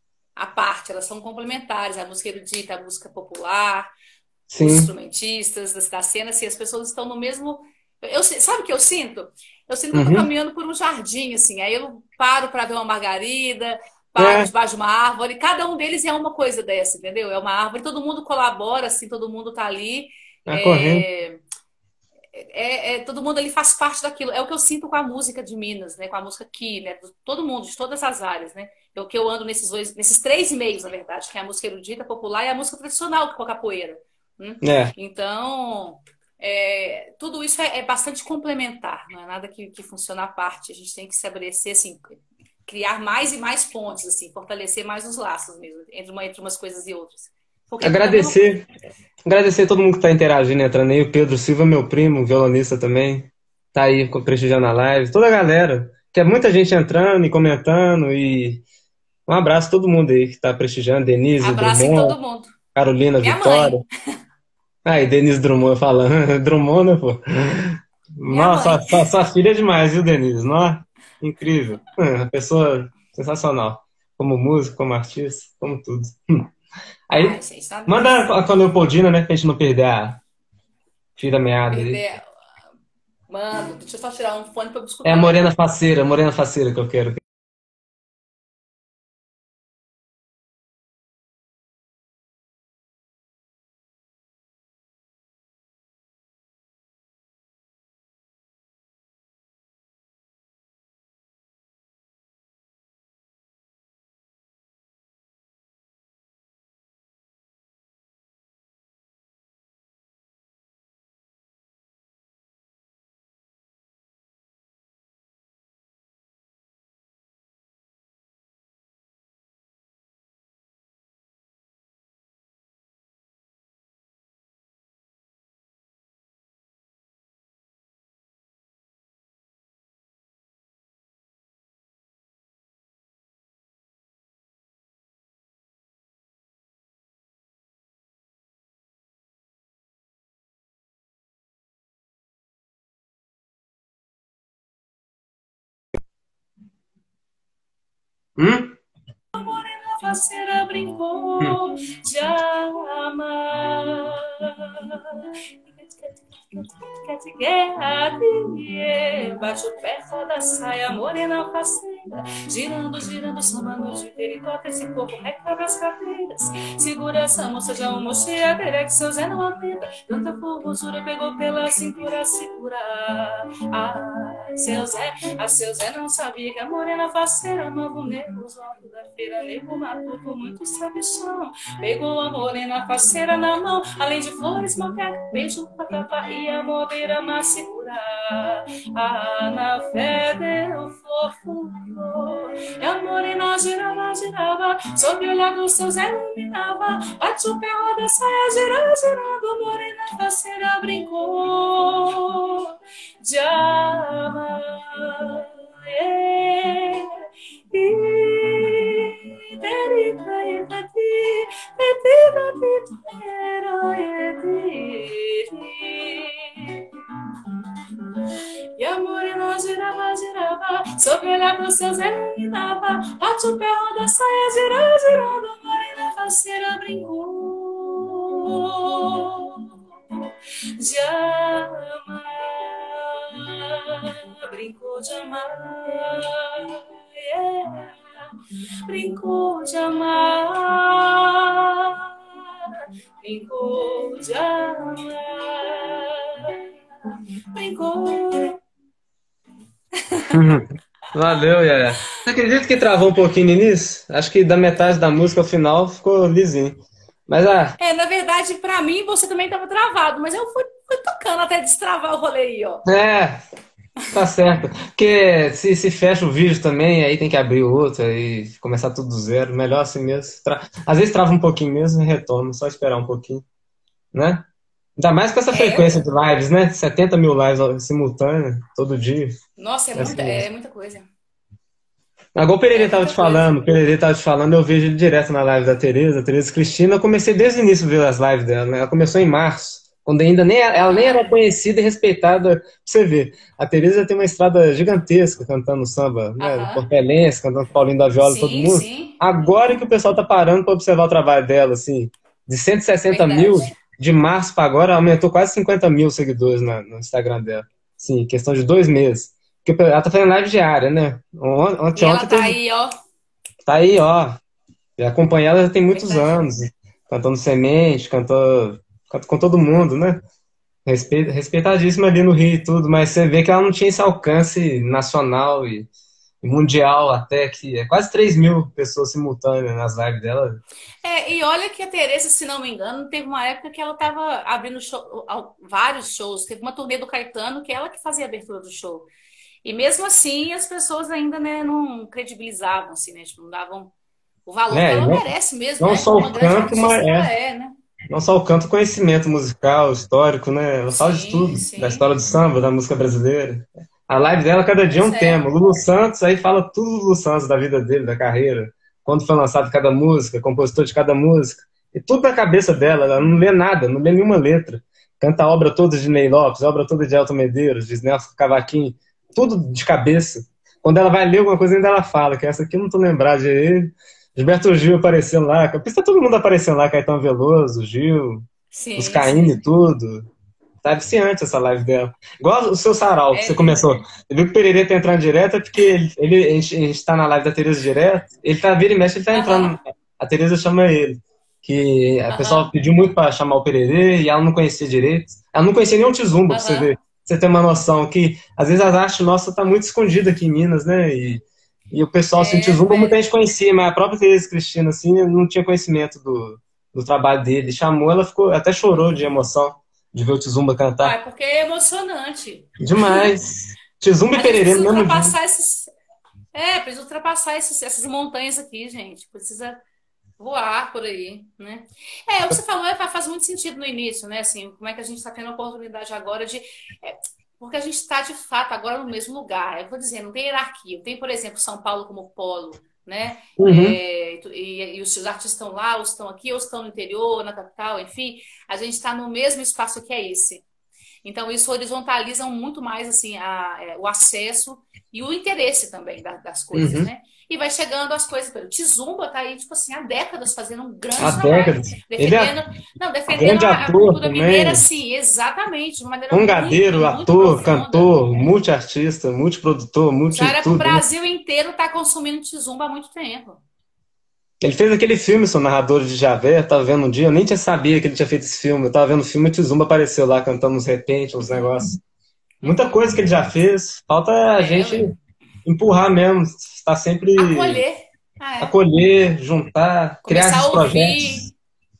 à parte, elas são complementares. A música erudita, a música popular, os Sim. instrumentistas da, da cena, assim, as pessoas estão no mesmo. Eu, sabe o que eu sinto? Eu sinto que eu tô Uhum. caminhando por um jardim, assim. Aí eu paro para ver uma margarida, paro É, debaixo de uma árvore. Cada um deles é uma coisa dessa, entendeu? É uma árvore, todo mundo colabora, assim, todo mundo tá ali. a corrente. É, é, é- todo mundo ali faz parte daquilo. É o que eu sinto com a música de Minas, né? Com a música aqui, né? Todo mundo, de todas as áreas, né? É o que eu ando nesses dois, nesses três meios, na verdade, que é a música erudita, popular e a música tradicional, que é a capoeira. Né? É. Então, é, tudo isso é, é bastante complementar, não é nada que, que funciona à parte. A gente tem que se estabelecer, assim, criar mais e mais pontes, assim, fortalecer mais os laços mesmo, entre, uma, entre umas coisas e outras. Porque é tudo a mesma coisa. Agradecer. Agradecer a todo mundo que tá interagindo, entrando aí. O Pedro Silva, meu primo, violonista também. Tá aí prestigiando a live. Toda a galera. Que é muita gente entrando e comentando. E um abraço a todo mundo aí que tá prestigiando. Denise, Abraço em Drummond, todo mundo. Carolina, Minha Vitória. mãe, Aí, Denise Drummond falando. Drummond, né, pô? minha Nossa, mãe. sua, sua filha é demais, viu, Denise? Nossa, incrível. Uma pessoa sensacional. Como músico, como artista, como tudo. Ai, Aí, gente, nada manda disso. a com a Leopoldina, né? Pra gente não perder a fita meada aí. Perder. Mano, deixa eu só tirar um fone pra eu É a escutar Morena melhor. Faceira, Morena Faceira que eu quero. Hum? A faceira Hum. brincou de amar. Bate o pé, roda a saia, morena faceira. Girando, girando, samba a noite inteira. E toca esse corpo, recabe as cadeiras. Segura essa moça, já uma cheadeira que seu Zé não atenda. Tanta formosura pegou pela cintura, segura. Ah, seu Zé, a seu Zé não sabia que a morena faceira, novo nego, os olhos da feira, nego matuto, muito sabichão. Pegou a morena faceira na mão, além de flores, macaco, beijo, patapa e a moreira macia. Ah, na fé deu fofo, e a morena girava, girava, sob o olhar do seu Zé iluminava. Bate o pé, roda, saia, girando, girando, a morena faceira brincou de amar. Yeah. E a morena girava, girava, sob o olhar do seu Zé iluminava. Bate o pé, roda a saia, girando, girando, a morena faceira brincou de amar, brincou de amar, yeah. Brincou de amar, brincou de amar, brincou. Valeu, Yaya. Você acredita que travou um pouquinho no início? Acho que da metade da música ao final ficou lisinho. Mas, ah, É, na verdade, pra mim, você também estava travado, mas eu fui, fui tocando até destravar o rolê aí, ó. é, tá certo. Porque se, se fecha o vídeo também, aí tem que abrir o outro e começar tudo do zero. Melhor assim mesmo. Tra- Às vezes trava um pouquinho mesmo e retoma, só esperar um pouquinho, né? Ainda mais com essa É, frequência de lives, né? setenta mil lives simultâneas, todo dia. nossa, é É assim muita, mesmo. é muita coisa. Agora o É Pererê tava te muita coisa. falando, o Pererê tava te falando, eu vejo ele direto na live da Tereza, Tereza Cristina. Eu comecei desde o início a ver as lives dela, né? Ela começou em março, quando ainda nem, ela nem era Aham. conhecida e respeitada. Pra você ver, a Tereza tem uma estrada gigantesca cantando samba, né? Aham. Portelense, cantando Paulinho da Viola, todo Sim, mundo. sim. Agora que o pessoal tá parando para observar o trabalho dela, assim, de cento e sessenta mil, Verdade. de março para agora, aumentou quase cinquenta mil seguidores na- no Instagram dela. Sim, questão de dois meses. Porque ela tá fazendo live diária, né? E Ontem, ela ontem tá teve. aí, ó. Tá aí, ó. Já acompanho ela já tem muitos Expectativa. anos. Cantando Semente, cantou, cantou com todo mundo, né? Respeita, respeitadíssima ali no Rio e tudo, mas você vê que ela não tinha esse alcance nacional e, e mundial até, que é quase três mil pessoas simultâneas nas lives dela. É, e olha que a Tereza, se não me engano, teve uma época que ela estava abrindo show- al- vários shows. Teve uma turnê do Caetano que ela que fazia a abertura do show. E mesmo assim, as pessoas ainda, né, não credibilizavam, assim, né? Tipo, não davam o valor que É, ela não, merece mesmo, não né? só Como uma o grande canto, mas artista que ela é, é, né? não só o canto, o conhecimento musical, histórico, né? Ela fala de Sim, tudo, da sim. história do samba, da música brasileira. A live dela, cada dia é Pois um tema. é. O Lulu Santos, aí fala tudo do Lulu Santos, da vida dele, da carreira, quando foi lançado cada música, compositor de cada música. E tudo na cabeça dela, ela não lê nada, não lê nenhuma letra. Canta a obra toda de Ney Lopes, a obra toda de Elton Medeiros, de Nelson Cavaquinho, tudo de cabeça. Quando ela vai ler alguma coisa, ainda ela fala, que essa aqui eu não tô lembrado de ele. Gilberto Gil aparecendo lá, tá todo mundo aparecendo lá, Caetano Veloso, Gil, os Sim, Caymmi sim. e tudo. Tá viciante essa live dela. Igual o seu sarau, que É você lindo. começou. Você viu que o Pererê tá entrando direto, é porque ele, ele- a, gente, a gente tá na live da Tereza direto, ele tá vira e mexe, ele tá entrando. Aham, A Tereza chama ele. Que a pessoa aham, pediu muito pra chamar o Pererê e ela não conhecia direito. Ela não conhecia nem o Tizumba, pra você ver. aham. Pra você ter uma noção que às vezes a arte nossa tá muito escondida aqui em Minas, né? E, e o pessoal, assim, o É, Tizumba muita é. gente conhecia, mas a própria Tereza Cristina, assim, não tinha conhecimento do, do trabalho dele. Chamou, ela ficou, até chorou de emoção de ver o Tizumba cantar. Uai, porque é emocionante. Demais. Tizumba e A gente Pererê no precisa mesmo dia. ultrapassar esses. É, precisa ultrapassar esses, essas montanhas aqui, gente. Precisa voar por aí, né? É, o que você falou é, faz muito sentido no início, né? Assim, como é que a gente está tendo a oportunidade agora de. É, porque a gente está, de fato, agora no mesmo lugar. Eu vou dizer, não tem hierarquia. Tem, por exemplo, São Paulo como polo, né? Uhum. É, e, e os seus artistas estão lá, ou estão aqui, ou estão no interior, na capital, enfim. A gente está no mesmo espaço que é esse. Então, isso horizontaliza muito mais assim, a, é, o acesso e o interesse também da- das coisas, Uhum. né? E vai chegando as coisas. O Tizumba tá aí, tipo assim, há décadas fazendo um Há grande trabalho, décadas. Ele é defendendo, não, defendendo grande a, a ator cultura mineira, também. assim, exatamente, de uma maneira muito, Cangadeiro, muito ator, profunda. cantor, multiartista, multiprodutor, multi Já era para o tudo, né? Brasil inteiro estar consumindo Tizumba há muito tempo. Ele fez aquele filme, seu narrador de Javé, eu tava vendo um dia, eu nem tinha sabia que ele tinha feito esse filme. Eu tava vendo o filme e o Tizumba apareceu lá cantando uns repente, uns Uhum, negócios. Muita uhum. coisa que ele já fez. Falta a É, gente ué. empurrar mesmo, estar sempre Acolher. Ah, é. acolher, juntar, criar Começar a esses projetos. ouvir,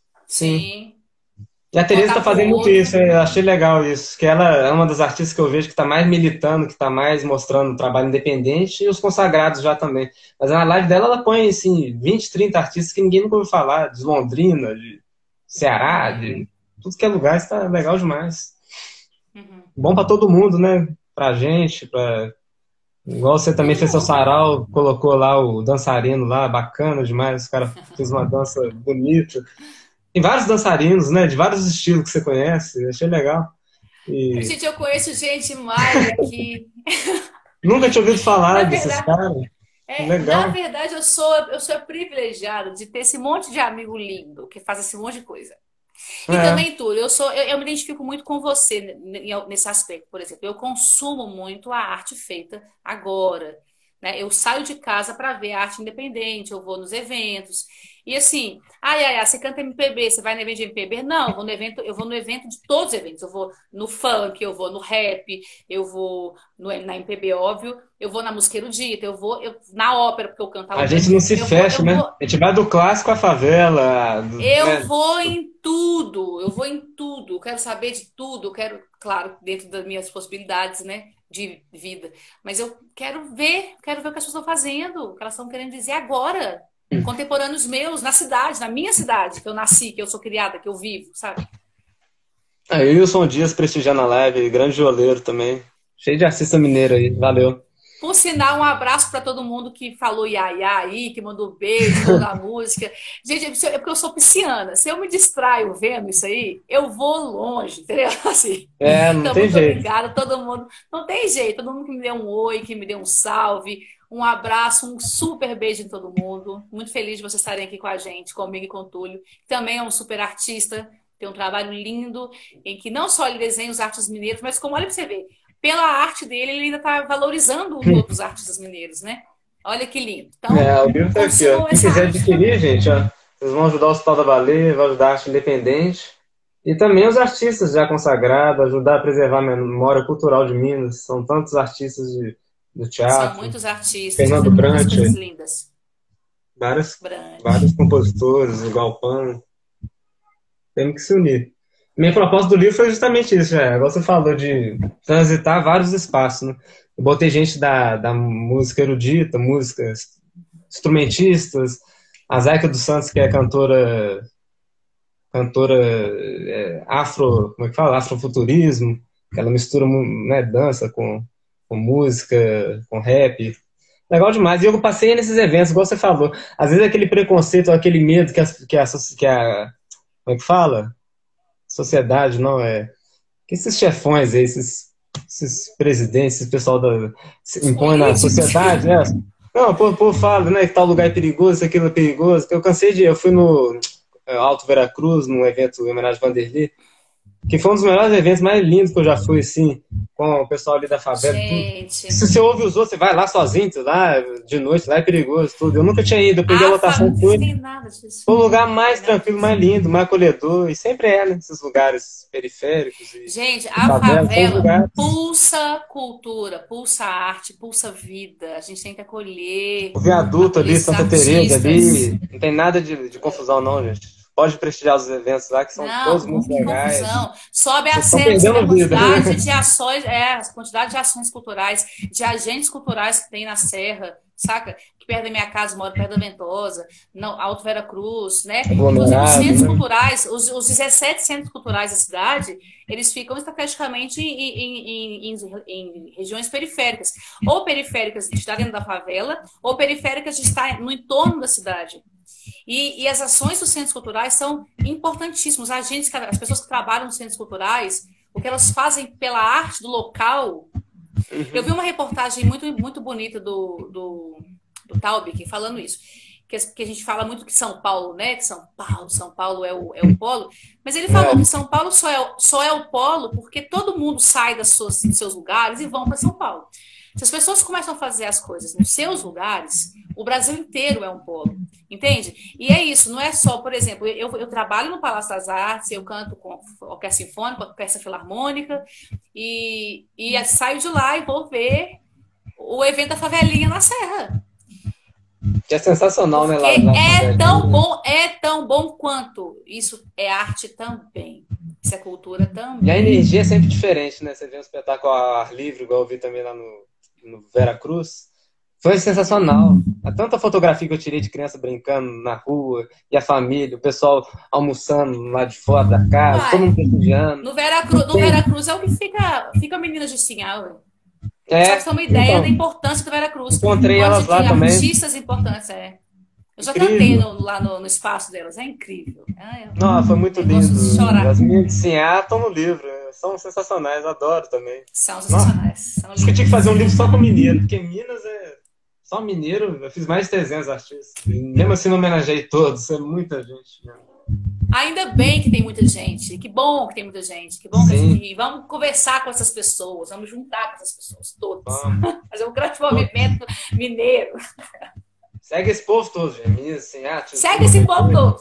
Sim. sim. E a Tereza tá Contar para o fazendo muito outro. isso, eu achei legal isso, que ela é uma das artistas que eu vejo que tá mais militando, que tá mais mostrando trabalho independente, e os consagrados já também. Mas na live dela ela põe, assim, vinte, trinta artistas que ninguém nunca ouviu falar, de Londrina, de Ceará, Uhum, de tudo que é lugar, isso tá legal demais. uhum. Bom pra todo mundo, né? Pra gente, pra... Igual você também Todo fez seu mundo. sarau, colocou lá o dançarino lá, bacana demais, o cara fez uma dança bonita. Tem vários dançarinos, né? De vários estilos que você conhece. Achei legal. E Gente, eu conheço gente mais aqui. nunca tinha ouvido falar Na desses verdade, caras. é, na Legal. verdade eu sou, eu sou privilegiada de ter esse monte de amigo lindo que faz esse monte de coisa. E É. também, Túlio, eu sou, eu, eu me identifico muito com você n- nesse aspecto. Por exemplo, eu consumo muito a arte feita agora, né? Eu saio de casa para ver arte independente, eu vou nos eventos. E assim, ai, ai, ai, você canta M P B, você vai no evento de M P B? Não, eu vou no evento, eu vou no evento de todos os eventos. Eu vou no funk, eu vou no rap, eu vou no, na M P B, óbvio, eu vou na música erudita, eu vou eu- na ópera, porque eu canto a A ópera. gente não se Eu vou, fecha, eu né? vou, A gente vai do clássico à favela, do- eu né? vou em tudo, eu vou em tudo, eu quero saber de tudo, eu quero, claro, dentro das minhas possibilidades, né, de vida, mas eu quero ver, quero ver o que as pessoas estão fazendo, o que elas estão querendo dizer agora, contemporâneos meus, na cidade, na minha cidade, que eu nasci, que eu sou criada, que eu vivo, sabe? Aí o Wilson Dias prestigiando a live, grande violeiro também. Cheio de artista mineiro aí, valeu. Por sinal, um abraço para todo mundo que falou iaiá aí, que mandou beijo, falou da música. Gente, é porque eu sou pisciana. Se eu me distraio vendo isso aí, eu vou longe, entendeu? Assim, É, não então, tem muito jeito. obrigada a todo mundo. Não tem jeito, todo mundo que me deu um oi, que me deu um salve, um abraço, um super beijo em todo mundo. Muito feliz de vocês estarem aqui com a gente, comigo e com o Túlio, que também é um super artista, tem um trabalho lindo, em que não só ele desenha os artes mineiros, mas como, olha para você ver, pela arte dele, ele ainda está valorizando os outros artistas mineiros, né? Olha que lindo. Então, É, o livro tá aqui, ó. Quem quiser adquirir, gente, ó, vocês vão ajudar o Hospital da Baleia, vão ajudar a arte independente. E também os artistas já consagrados, ajudar a preservar a memória cultural de Minas. São tantos artistas de, do teatro. São muitos artistas, Fernando Brant, coisas lindas. Vários, vários compositores, o Galpão. Temos que se unir. Minha proposta do livro foi justamente isso, já. Agora você falou de transitar vários espaços, né? Eu botei gente da, da música erudita, músicas instrumentistas, a Zaica dos Santos, que é cantora, cantora é, afro, como é que fala? Afrofuturismo, que ela mistura, né, dança com, com música, com rap. Legal demais. E eu passei nesses eventos, igual você falou. Às vezes aquele preconceito, aquele medo que a, que a, que a como é que fala? Sociedade, não é? Que esses chefões aí, esses, esses presidentes, esse pessoal da, se impõe na sociedade, né? Não, o povo fala, né, que tal lugar é perigoso, aquilo é perigoso. Eu cansei de... Eu fui no Alto Veracruz, num evento em homenagem a Vanderlei, que foi um dos melhores eventos mais lindos que eu já fui, assim, com o pessoal ali da favela. Gente. Se você ouve os outros, você vai lá sozinho, lá de noite, lá é perigoso, tudo. Eu nunca tinha ido, eu peguei a lotação, fui. Foi o lugar mais tranquilo, mais lindo, mais acolhedor, e sempre é, né, esses lugares periféricos. E gente, a favela, favela pulsa cultura, pulsa arte, pulsa vida. A gente tem que acolher. O viaduto ali, Santa Teresa ali, não tem nada de, de confusão não, gente. Pode prestigiar os eventos lá, que são não, todos muito legais. Confusão. Sobe a série, a quantidade de ações, é, a quantidade de ações culturais, de agentes culturais que tem na Serra, saca? Que perto da minha casa, moro perto da Ventosa, não, Alto Vera Cruz, né? Inclusive os centros né? culturais, os, os dezessete centros culturais da cidade, eles ficam estrategicamente em, em, em, em, em regiões periféricas. Ou periféricas de estar dentro da favela, ou periféricas de estar no entorno da cidade. E, e as ações dos centros culturais são importantíssimos. As, agentes, as pessoas que trabalham nos centros culturais, o que elas fazem pela arte do local. Uhum. Eu vi uma reportagem muito, muito bonita do, do, do Taubik falando isso. Que, que a gente fala muito que São Paulo, né? Que São Paulo, São Paulo é o, é o polo. Mas ele falou é. que São Paulo só é, só é o polo porque todo mundo sai das suas, dos seus lugares e vão para São Paulo. Se as pessoas começam a fazer as coisas nos seus lugares, o Brasil inteiro é um polo, entende? E é isso, não é só, por exemplo, eu, eu trabalho no Palácio das Artes, eu canto com orquestra sinfônica, orquestra filarmônica, e, e saio de lá e vou ver o evento da Favelinha na Serra. Que é sensacional, né? Lá, lá é tão bom, é tão bom quanto. Isso é arte também. Isso é cultura também. E a energia é sempre diferente, né? Você vê um espetáculo ao ar livre, igual eu vi também lá no, no Vera Cruz. Foi sensacional. Há tanta fotografia que eu tirei de criança brincando na rua, e a família, o pessoal almoçando lá de fora da casa, Uai, todo mundo prestigiando. No Vera Cruz, no Vera Cruz é o que fica, fica meninas de Sinhal. É, só que você tem uma ideia então, da importância do Vera Cruz. Encontrei elas lá também. Artistas importantes, é. Eu já incrível. cantei no, lá no, no espaço delas, é incrível. É, Não, foi muito lindo. As meninas de Sinhá estão no livro, são sensacionais, adoro também. São sensacionais. São Acho que eu tinha que fazer um livro só com mineiro, porque Minas é só mineiro, eu fiz mais de trezentos artistas. E mesmo assim não homenageei todos, é muita gente mesmo. Ainda bem que tem muita gente, que bom que tem muita gente, que bom Sim. que a gente... Vamos conversar com essas pessoas, vamos juntar com essas pessoas, todas. Fazer um grande movimento mineiro. Segue esse povo todo, gente. Minas, assim, ah, Segue esse povo todo.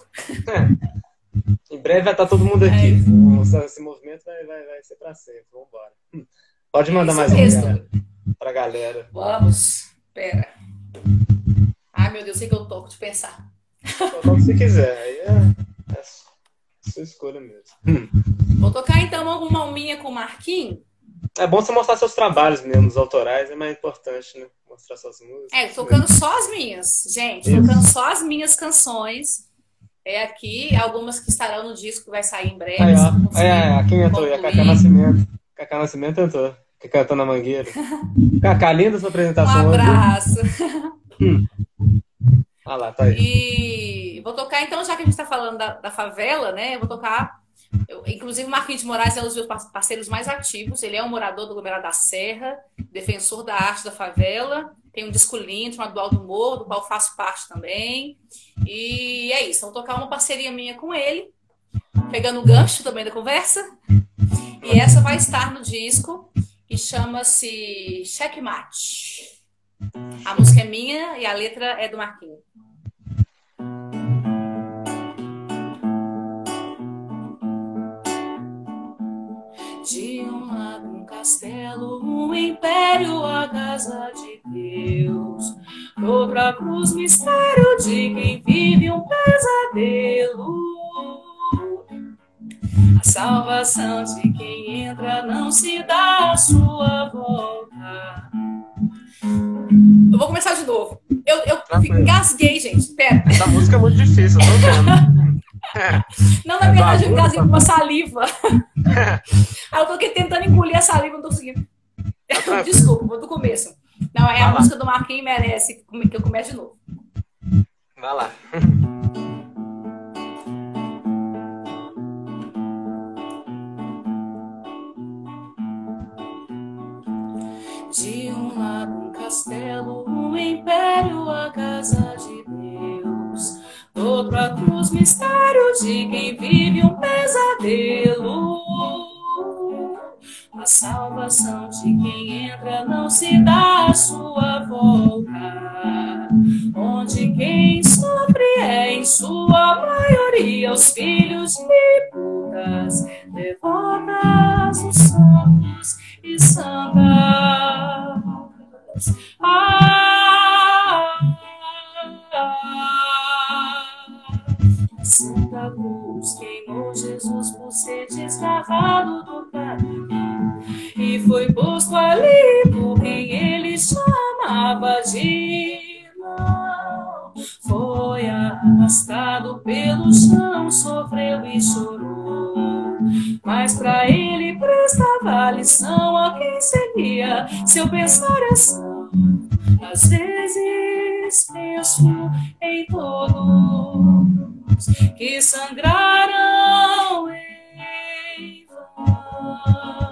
É. Em breve vai estar todo mundo aqui. É. Esse movimento vai, vai, vai ser para sempre. Vamos embora. Pode mandar mais um para a galera. Vamos. Pera. Ai, meu Deus, sei que eu toco de pensar. Como você quiser. Aí é, é sua escolha mesmo. Vou tocar então uma alminha com o Marquinhos. É bom você mostrar seus trabalhos mesmo, os autorais, é mais importante, né? Mostrar suas músicas. É, tocando só as minhas, gente. Isso. Tocando só as minhas canções. É aqui, algumas que estarão no disco que vai sair em breve. Aí, ó. É, é, quem entrou? A Cacá Nascimento. Cacá Nascimento entrou. Que cantou na Mangueira. Cacá, linda sua apresentação. Um abraço. Hum. Ah lá, tá aí. E vou tocar, então, já que a gente está falando da, da favela, né? Eu vou tocar. Eu, inclusive, o Marquinhos de Moraes é um dos meus parceiros mais ativos. Ele é um morador do aglomerado da Serra, defensor da arte da favela. Tem um disco lindo chamado Alto Morro, do qual faço parte também. E é isso. Vou tocar uma parceria minha com ele, pegando o gancho também da conversa. E essa vai estar no disco. E que chama-se Checkmate. A música é minha e a letra é do Marquinhos. De um lado um castelo, um império, a casa de Deus. Dobra a cruz, mistério de quem vive um pesadelo. A salvação de quem entra não se dá a sua volta. Eu vou começar de novo. Eu, eu engasguei, gente. Pera. Essa música é muito difícil, eu tô vendo. Não, na verdade, eu engasguei com uma saliva. Aí eu tô aqui tentando engolir a saliva, não tô conseguindo. Desculpa, vou do começo. Não, é a Vai música lá. do Marquinhos merece que eu comece de novo. Vai lá. De um lado um castelo, um império, a casa de Deus. Do outro a cruz, mistério de quem vive um pesadelo. A salvação de quem entra não se dá a sua volta. Onde quem sofre é, em sua maioria, os filhos de putas, devotas, os santos e santas. Ah, Santa Cruz queimou Jesus por ser desgarrado do caminho e foi posto ali por quem ele chamava de irmão. Foi arrastado pelo chão, sofreu e chorou, mas pra ele prestava lição a quem seguia seu pensar e ação. Às vezes penso em todos que sangraram em vão.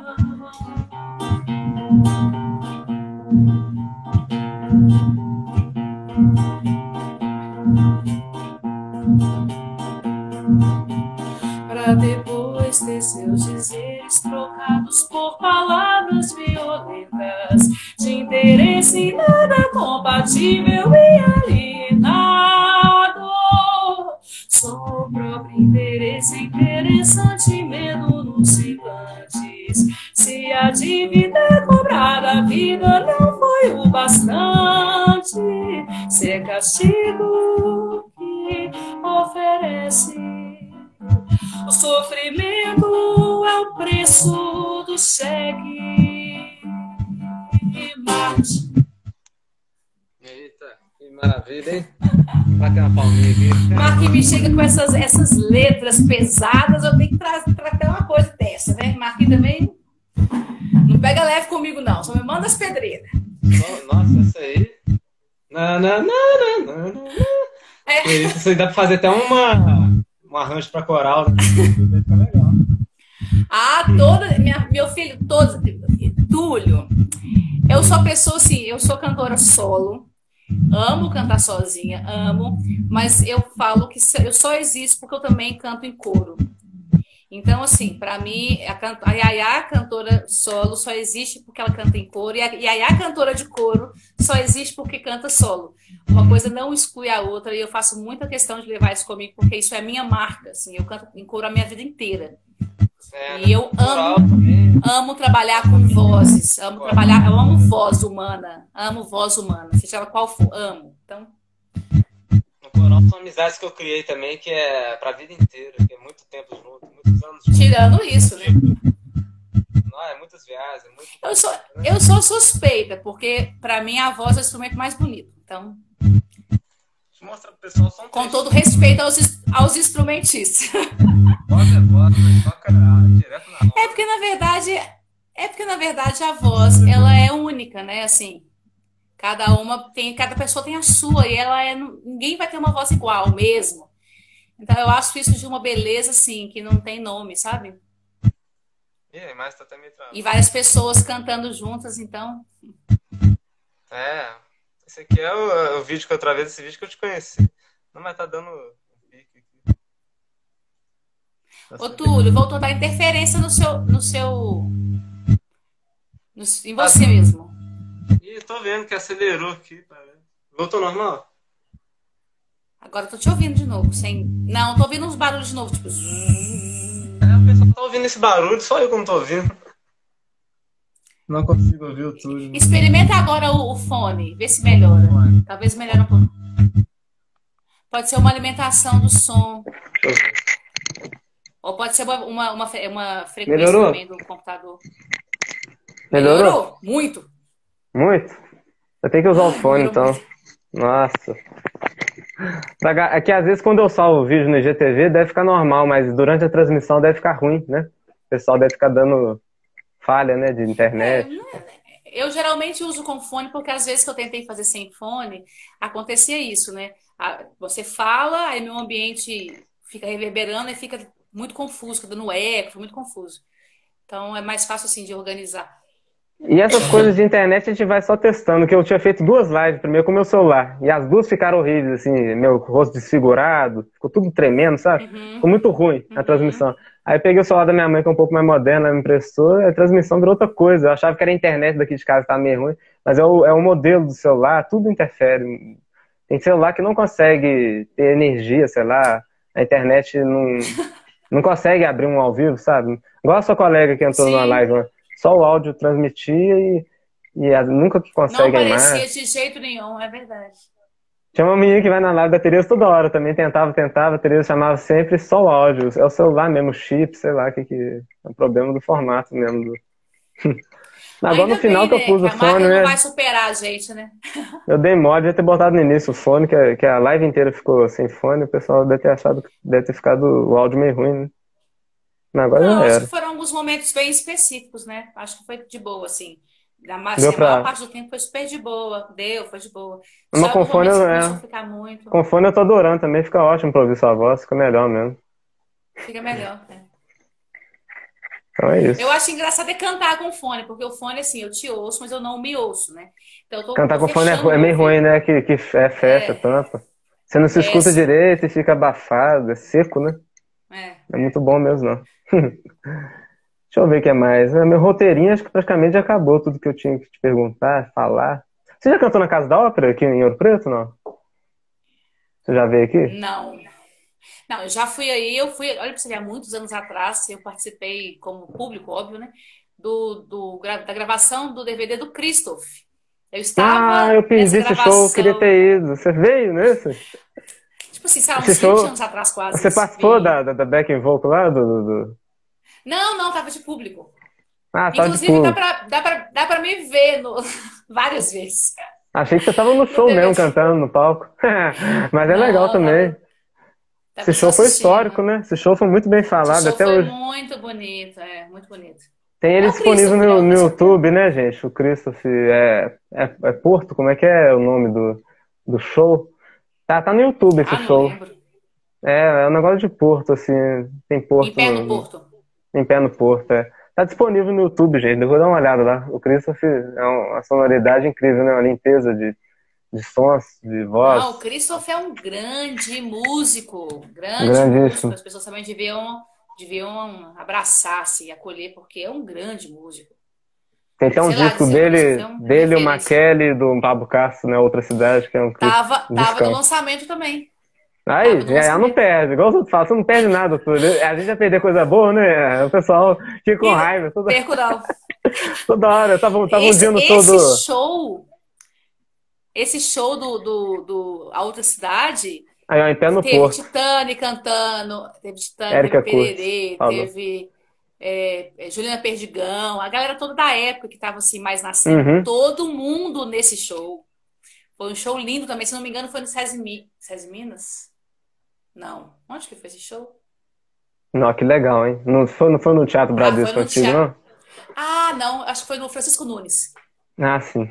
Para depois ter seus dizeres trocados por palavras violentas, de interesse em nada compatível e alienado. Só o próprio interesse interessante, medo nos semblantes. Se a dívida é cobrada, a vida não foi o bastante. Se é castigo que oferece, o sofrimento é o preço do cheque. Mate. Eita, que maravilha, hein? Bater uma palminha aqui. Marquinhos me chega com essas, essas letras pesadas, eu tenho que trazer tra uma coisa dessa, né? Marquinhos também não pega leve comigo, não, só me manda as pedreiras. Nossa, isso aí. Não, não, não, não, não. É. Isso, isso aí dá pra fazer até uma, um arranjo pra coral, né? Fica legal. Ah, toda, minha, meu filho, todos. Túlio, eu sou pessoa assim, eu sou cantora solo, amo cantar sozinha, amo, mas eu falo que eu só existo porque eu também canto em coro. Então, assim, pra mim, a, can... a Yaya, cantora solo, só existe porque ela canta em coro, e a Yaya, cantora de coro, só existe porque canta solo. Uma coisa não exclui a outra, e eu faço muita questão de levar isso comigo, porque isso é a minha marca, assim, eu canto em coro a minha vida inteira. É, e eu amo, amo trabalhar com vozes, amo trabalhar, eu amo voz humana, amo voz humana, seja ela qual for, amo. Então... No coral são amizades que eu criei também, que é pra vida inteira, que é muito tempo junto, muitos anos junto. Tirando isso, né? Não, é muitas viagens, é muito... Eu sou, eu sou suspeita, porque pra mim a voz é o instrumento mais bonito, então... Mostra pro pessoal só um com todo respeito aos, aos instrumentistas. Voz é voz, mas toca direto na É porque na verdade, é porque na verdade a voz, ela é única, né? Assim, cada uma tem, cada pessoa tem a sua e ela é, ninguém vai ter uma voz igual mesmo. Então eu acho isso de uma beleza assim que não tem nome, sabe? E, mas tá até meio e várias pessoas cantando juntas, então. É. Esse aqui é o, o vídeo que outra vez, esse vídeo que eu te conheci. Não, mas tá dando pique aqui. Ô, Túlio, voltou a dar interferência no seu, no seu, Em você mesmo. Ih, tô vendo que acelerou aqui. Parece. Voltou normal? Agora eu tô te ouvindo de novo. Sem... Não, tô ouvindo uns barulhos de novo, tipo. É, o pessoal tá ouvindo esse barulho, só eu que não tô ouvindo. Não consigo ouvir o tudo. Experimenta agora o, o fone, vê se melhora. Talvez melhore um pouco. Pode ser uma alimentação do som. Ou pode ser uma, uma, uma, uma frequência Melhorou? também do computador. Melhorou? Melhorou? Muito. Muito? Eu tenho que usar o fone, Melhorou então. muito. Nossa. É que às vezes quando eu salvo o vídeo no I G T V deve ficar normal, mas durante a transmissão deve ficar ruim, né? O pessoal deve ficar dando falha, né, de É, internet. eu geralmente uso com fone porque às vezes que eu tentei fazer sem fone, acontecia isso, né? Ah, Você fala, aí meu ambiente fica reverberando e fica muito confuso, fica dando eco, fica muito confuso. Então é mais fácil assim de organizar. E essas coisas de internet a gente vai só testando, que eu tinha feito duas lives primeiro com o meu celular, e as duas ficaram horríveis, assim, meu rosto desfigurado, ficou tudo tremendo, sabe? Ficou Uhum, muito ruim a uhum. transmissão. Aí eu peguei o celular da minha mãe, que é um pouco mais moderno, ela me emprestou, e a transmissão virou outra coisa. Eu achava que era a internet daqui de casa que estava meio ruim, mas é o, é o modelo do celular, tudo interfere. Tem celular que não consegue ter energia, sei lá, a internet não, não consegue abrir um ao vivo, sabe? Igual a sua colega que entrou numa Sim, live, né? Só o áudio transmitia e, e a- nunca que não consegue a aparecia imagem. de jeito nenhum, é verdade. Tinha uma menina que vai na live da Tereza toda hora também, tentava, tentava, a Tereza chamava sempre só o áudio. É o celular mesmo, o chip, sei lá, que, que é o problema do formato mesmo. do- Agora no Ainda final bem, que eu né? pus Que o a fone, máquina não vai né? superar a gente, né? Eu dei mole, devia ter botado no início o fone, que a, que a live inteira ficou sem fone, o pessoal deve ter achado que deve ter ficado o áudio meio ruim, né? Mas agora Não, já acho que era. foram alguns momentos bem específicos, né? Acho que foi de boa, assim. A ma- Deu assim, a maior pra. parte do tempo foi super de boa. Deu, foi de boa. Só Mas em com alguns fone, momentos eu- que começou a é, ficar muito. com fone eu tô adorando também, fica ótimo pra ouvir sua voz, fica melhor mesmo. Fica melhor, né? Então é Eu isso. acho engraçado é cantar com fone, porque o fone, assim, eu te ouço, mas eu não me ouço, né? Então eu tô, Cantar tô com fone é, ru- fechando é meu meio ruim, ouvido. né? Que, que é, fecha, É, tampa. Você não se escuta péssimo. direito e fica abafado, é seco, né? É. É muito bom mesmo, não. Deixa eu ver o que é mais. É, meu roteirinho acho que praticamente já acabou tudo que eu tinha que te perguntar, falar. Você já cantou na Casa da Ópera aqui em Ouro Preto, não? Você já veio aqui? Não. Não, eu já fui aí, eu fui, olha pra você ver, há muitos anos atrás, eu participei como público, óbvio, né? Do, do, gra- da gravação do D V D do Christoph. Eu Ah, estava eu perdi nessa esse show, eu queria gravação, ter ido. Você veio nesse? tipo assim, sei lá, Esse uns vinte show, anos atrás quase você isso. participou da, Vim. da, da Back Vocal lá? Do, do, do- Não, não, tava de público. Ah, tá de Inclusive, dá público. pra, dá pra, dá pra me ver no- várias vezes Achei que você tava no no show mesmo, D V D. cantando no palco. Mas é legal Não, também. tava, Esse tava só show foi histórico, assistindo. né? Esse show foi muito bem Esse falado show até foi hoje. muito bonito, é, muito bonito. Tem ele É o disponível Christoph, né? no, O no Christoph é YouTube, né, gente? O Christoph é, é, é Porto, como é que é o nome do, do show? Tá, tá no YouTube esse Ah, não show. lembro. É, é um negócio de Porto, assim. Tem Em Porto pé no no, no- Porto. em pé no Porto, é. Tá disponível no YouTube, gente. Eu vou dar uma olhada lá. O Christoph é uma sonoridade incrível, né? Uma limpeza de, de sons, de voz. Não, o Christoph é um grande músico, grande músico. Grandíssimo. As pessoas também deviam, deviam abraçar, se acolher, porque é um grande músico. Tem até um Sei lá disco dizer, o Christoph dele, é um- uma dele, o referência. Maquele, do Pablo Castro, né? Outra cidade, que é um Cristo, Tava, tava no discão. lançamento também. Aí, Tava no é, não lançamento. perde, igual os outros falam, você não perde nada, tudo. A gente vai perder coisa boa, né? O pessoal fica com E raiva toda, perco não. toda hora. Eu tava, tava um Esse, dia no show esse do. show, esse show do, do, do A Outra Cidade, Aí, ó, em pé no teve Porto, Titane cantando, teve Titane, teve Érica Curtis Pererê, falou. teve é, é, Juliana Perdigão, a galera toda da época que tava assim mais na cena, Uhum. todo mundo nesse show. Foi um show lindo também, se não me engano, foi no SESI, Mi- SESI Minas? Não. Onde que foi esse show? Não, que legal, hein? Não foi, não foi no Teatro Ah, foi Bradesco no Antigo, teatro. não? Ah, não, acho que foi no Francisco Nunes. Ah, sim.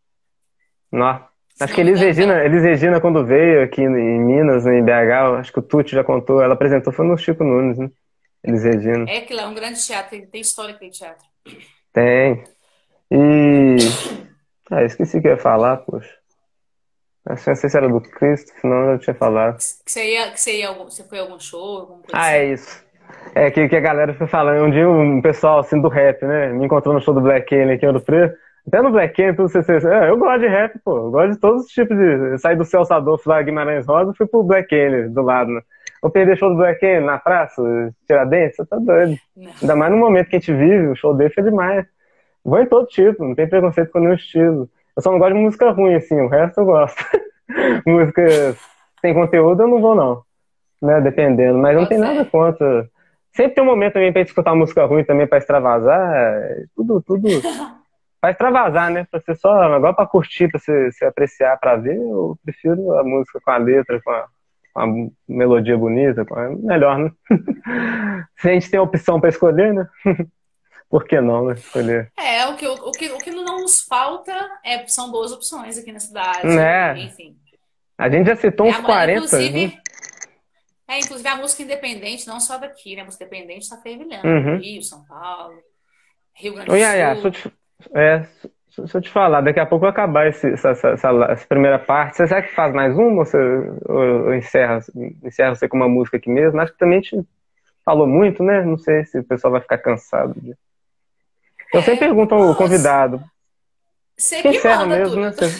Não. Se Acho que não me Elis engano, foi Regina, lá. Elis Regina, quando veio aqui em Minas, em B H, acho que o Tuti já contou, ela apresentou, foi no Chico Nunes, né? Elis Regina. É que lá é um grande teatro, tem, tem história aquele teatro. Tem. E. Ah, esqueci o que eu ia falar, poxa. Acho que não sei se era do Cristo, senão eu já tinha falado. Que você ia, que você ia algum, você foi a algum show, alguma coisa Ah, é assim? isso. É que, que a galera fica falando. Um dia um pessoal assim do rap, né? Me encontrou no show do Black Alien aqui em Ouro Preto. Até no Black Alien, tudo você, você, é, eu gosto de rap, pô. Eu gosto de todos os tipos de. Eu saí do Celso Adolfo lá, Guimarães Rosa, e fui pro Black Alien do lado, né? Eu perdi show do Black Alien na praça, Tiradentes, você tá doido. Não. Ainda mais no momento que a gente vive, o show dele foi demais. Vou em todo tipo, não tem preconceito com nenhum estilo. Eu só não gosto de música ruim, assim, o resto eu gosto. Música sem conteúdo eu não vou, não. Né, dependendo, mas não tem nada contra. Sempre tem um momento também pra gente escutar música ruim também pra extravasar. é Tudo, tudo. Pra extravasar, né? Pra ser só. Agora pra curtir, pra você, você apreciar, pra ver, eu prefiro a música com a letra, com a, com a melodia bonita, com a... melhor, né? Se a gente tem a opção pra escolher, né? Por que não, né? Escolher. É, o que, o, que, o que não nos falta é, são boas opções aqui na cidade, É. enfim. A gente já citou É, uns a- quarenta. inclusive, né? é, inclusive a música independente, não só daqui, né? A música independente está fervilhando. Uhum. Rio, São Paulo, Rio Grande Ô, do Yaya, Sul. deixa eu te, é, deixa eu te falar, daqui a pouco vai acabar esse- essa, essa, essa, essa primeira parte. Você será que faz mais uma ou, você, ou, ou encerra, encerra você com uma música aqui mesmo? Acho que também a gente falou muito, né? Não sei se o pessoal vai ficar cansado. de- Eu sempre É, pergunto ao nossa, convidado. você Que que encerra manda mesmo, tudo. né? Você-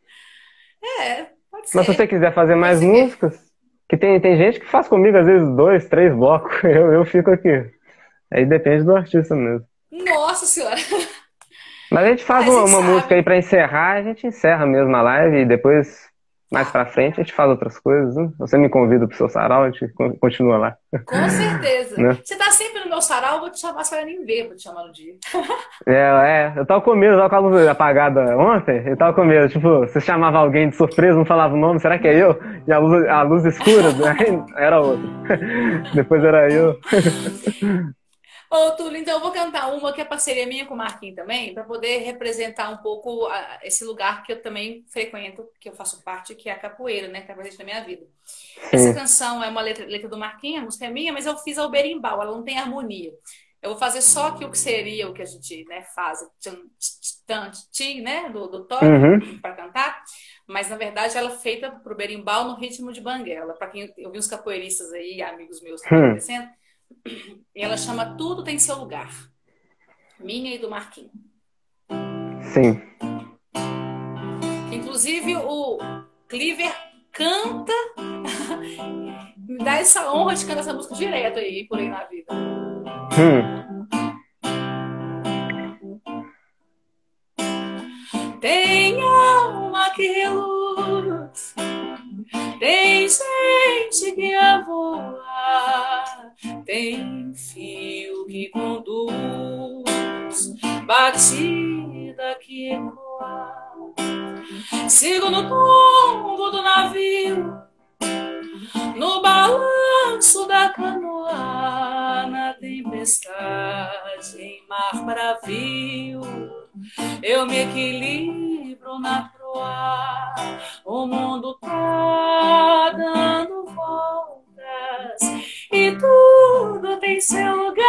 É, pode Mas se você ser. quiser fazer Pode mais ser que. músicas, que tem, tem gente que faz comigo às vezes dois, três blocos, eu, eu fico aqui. Aí depende do artista mesmo. Nossa Senhora! Mas a gente Ah, faz a uma, gente uma música aí sabe. pra encerrar, a gente encerra mesmo a live e depois, mais Tá. pra frente, a gente faz outras coisas, né? Você me convida pro seu sarau, a gente con- continua lá, Com certeza. né? Você tá sempre no meu sarau, eu vou te chamar, você vai nem ver, vou te chamar no dia. É, é, eu tava com medo, eu tava com a luz apagada ontem, eu tava com medo, tipo, você chamava alguém de surpresa, não falava o nome, será que é eu? E a luz, a luz escura, aí era outro. Depois era eu. Ô, Túlio, então eu vou cantar uma que é parceria minha com o Marquinhos também, para poder representar um pouco a- esse lugar que eu também frequento, que eu faço parte, que é a capoeira, né? Que é presente na minha vida. Essa Sim. canção é uma letra, letra do Marquinhos, a música é minha, mas eu fiz ao berimbau, ela não tem harmonia. Eu vou fazer só que o que seria o que a gente, né, faz, tchan, tch, tan, ti, né, do, do toque Uhum. para cantar, mas na verdade ela é feita pro berimbau no ritmo de banguela. Para quem eu vi uns capoeiristas aí, amigos meus também Hum. conhecendo, e ela chama Tudo Tem Seu Lugar. Minha e do Marquinhos. Sim. Inclusive o Cliver canta, me dá essa honra de cantar essa música direto aí, por aí na vida. Hum. Tem alma que reluz, tem gente que a voa, tem fio que conduz, batida que ecoa. Sigo no tombo do navio, no balanço da canoa, na tempestade em mar bravio. Eu me equilibro na proa, o mundo tá dando voltas e tudo tem seu lugar,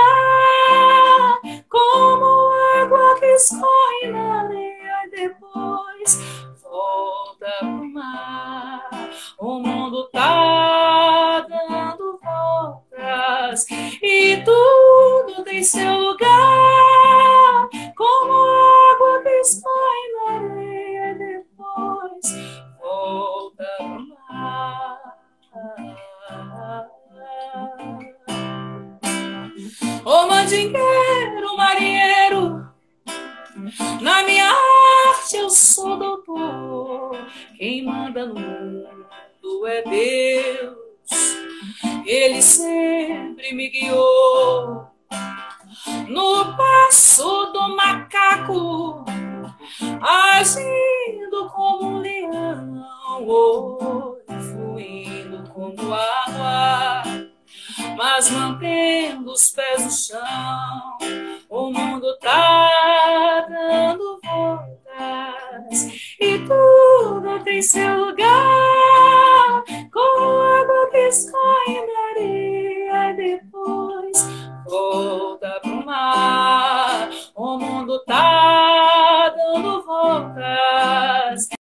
como água que escorre na areia e depois volta pro mar. O mundo tá dando voltas e tudo tem seu lugar, como água que escorre na areia e depois volta pro mar. Ô mandingueiro, marinheiro, na minha arte eu sou doutor. Quem manda no mundo é Deus, Ele sempre me guiou. No passo do macaco, agindo como um leão, oh, fluindo como água, mas mantendo os pés no chão. O mundo tá dando voltas e tudo tem seu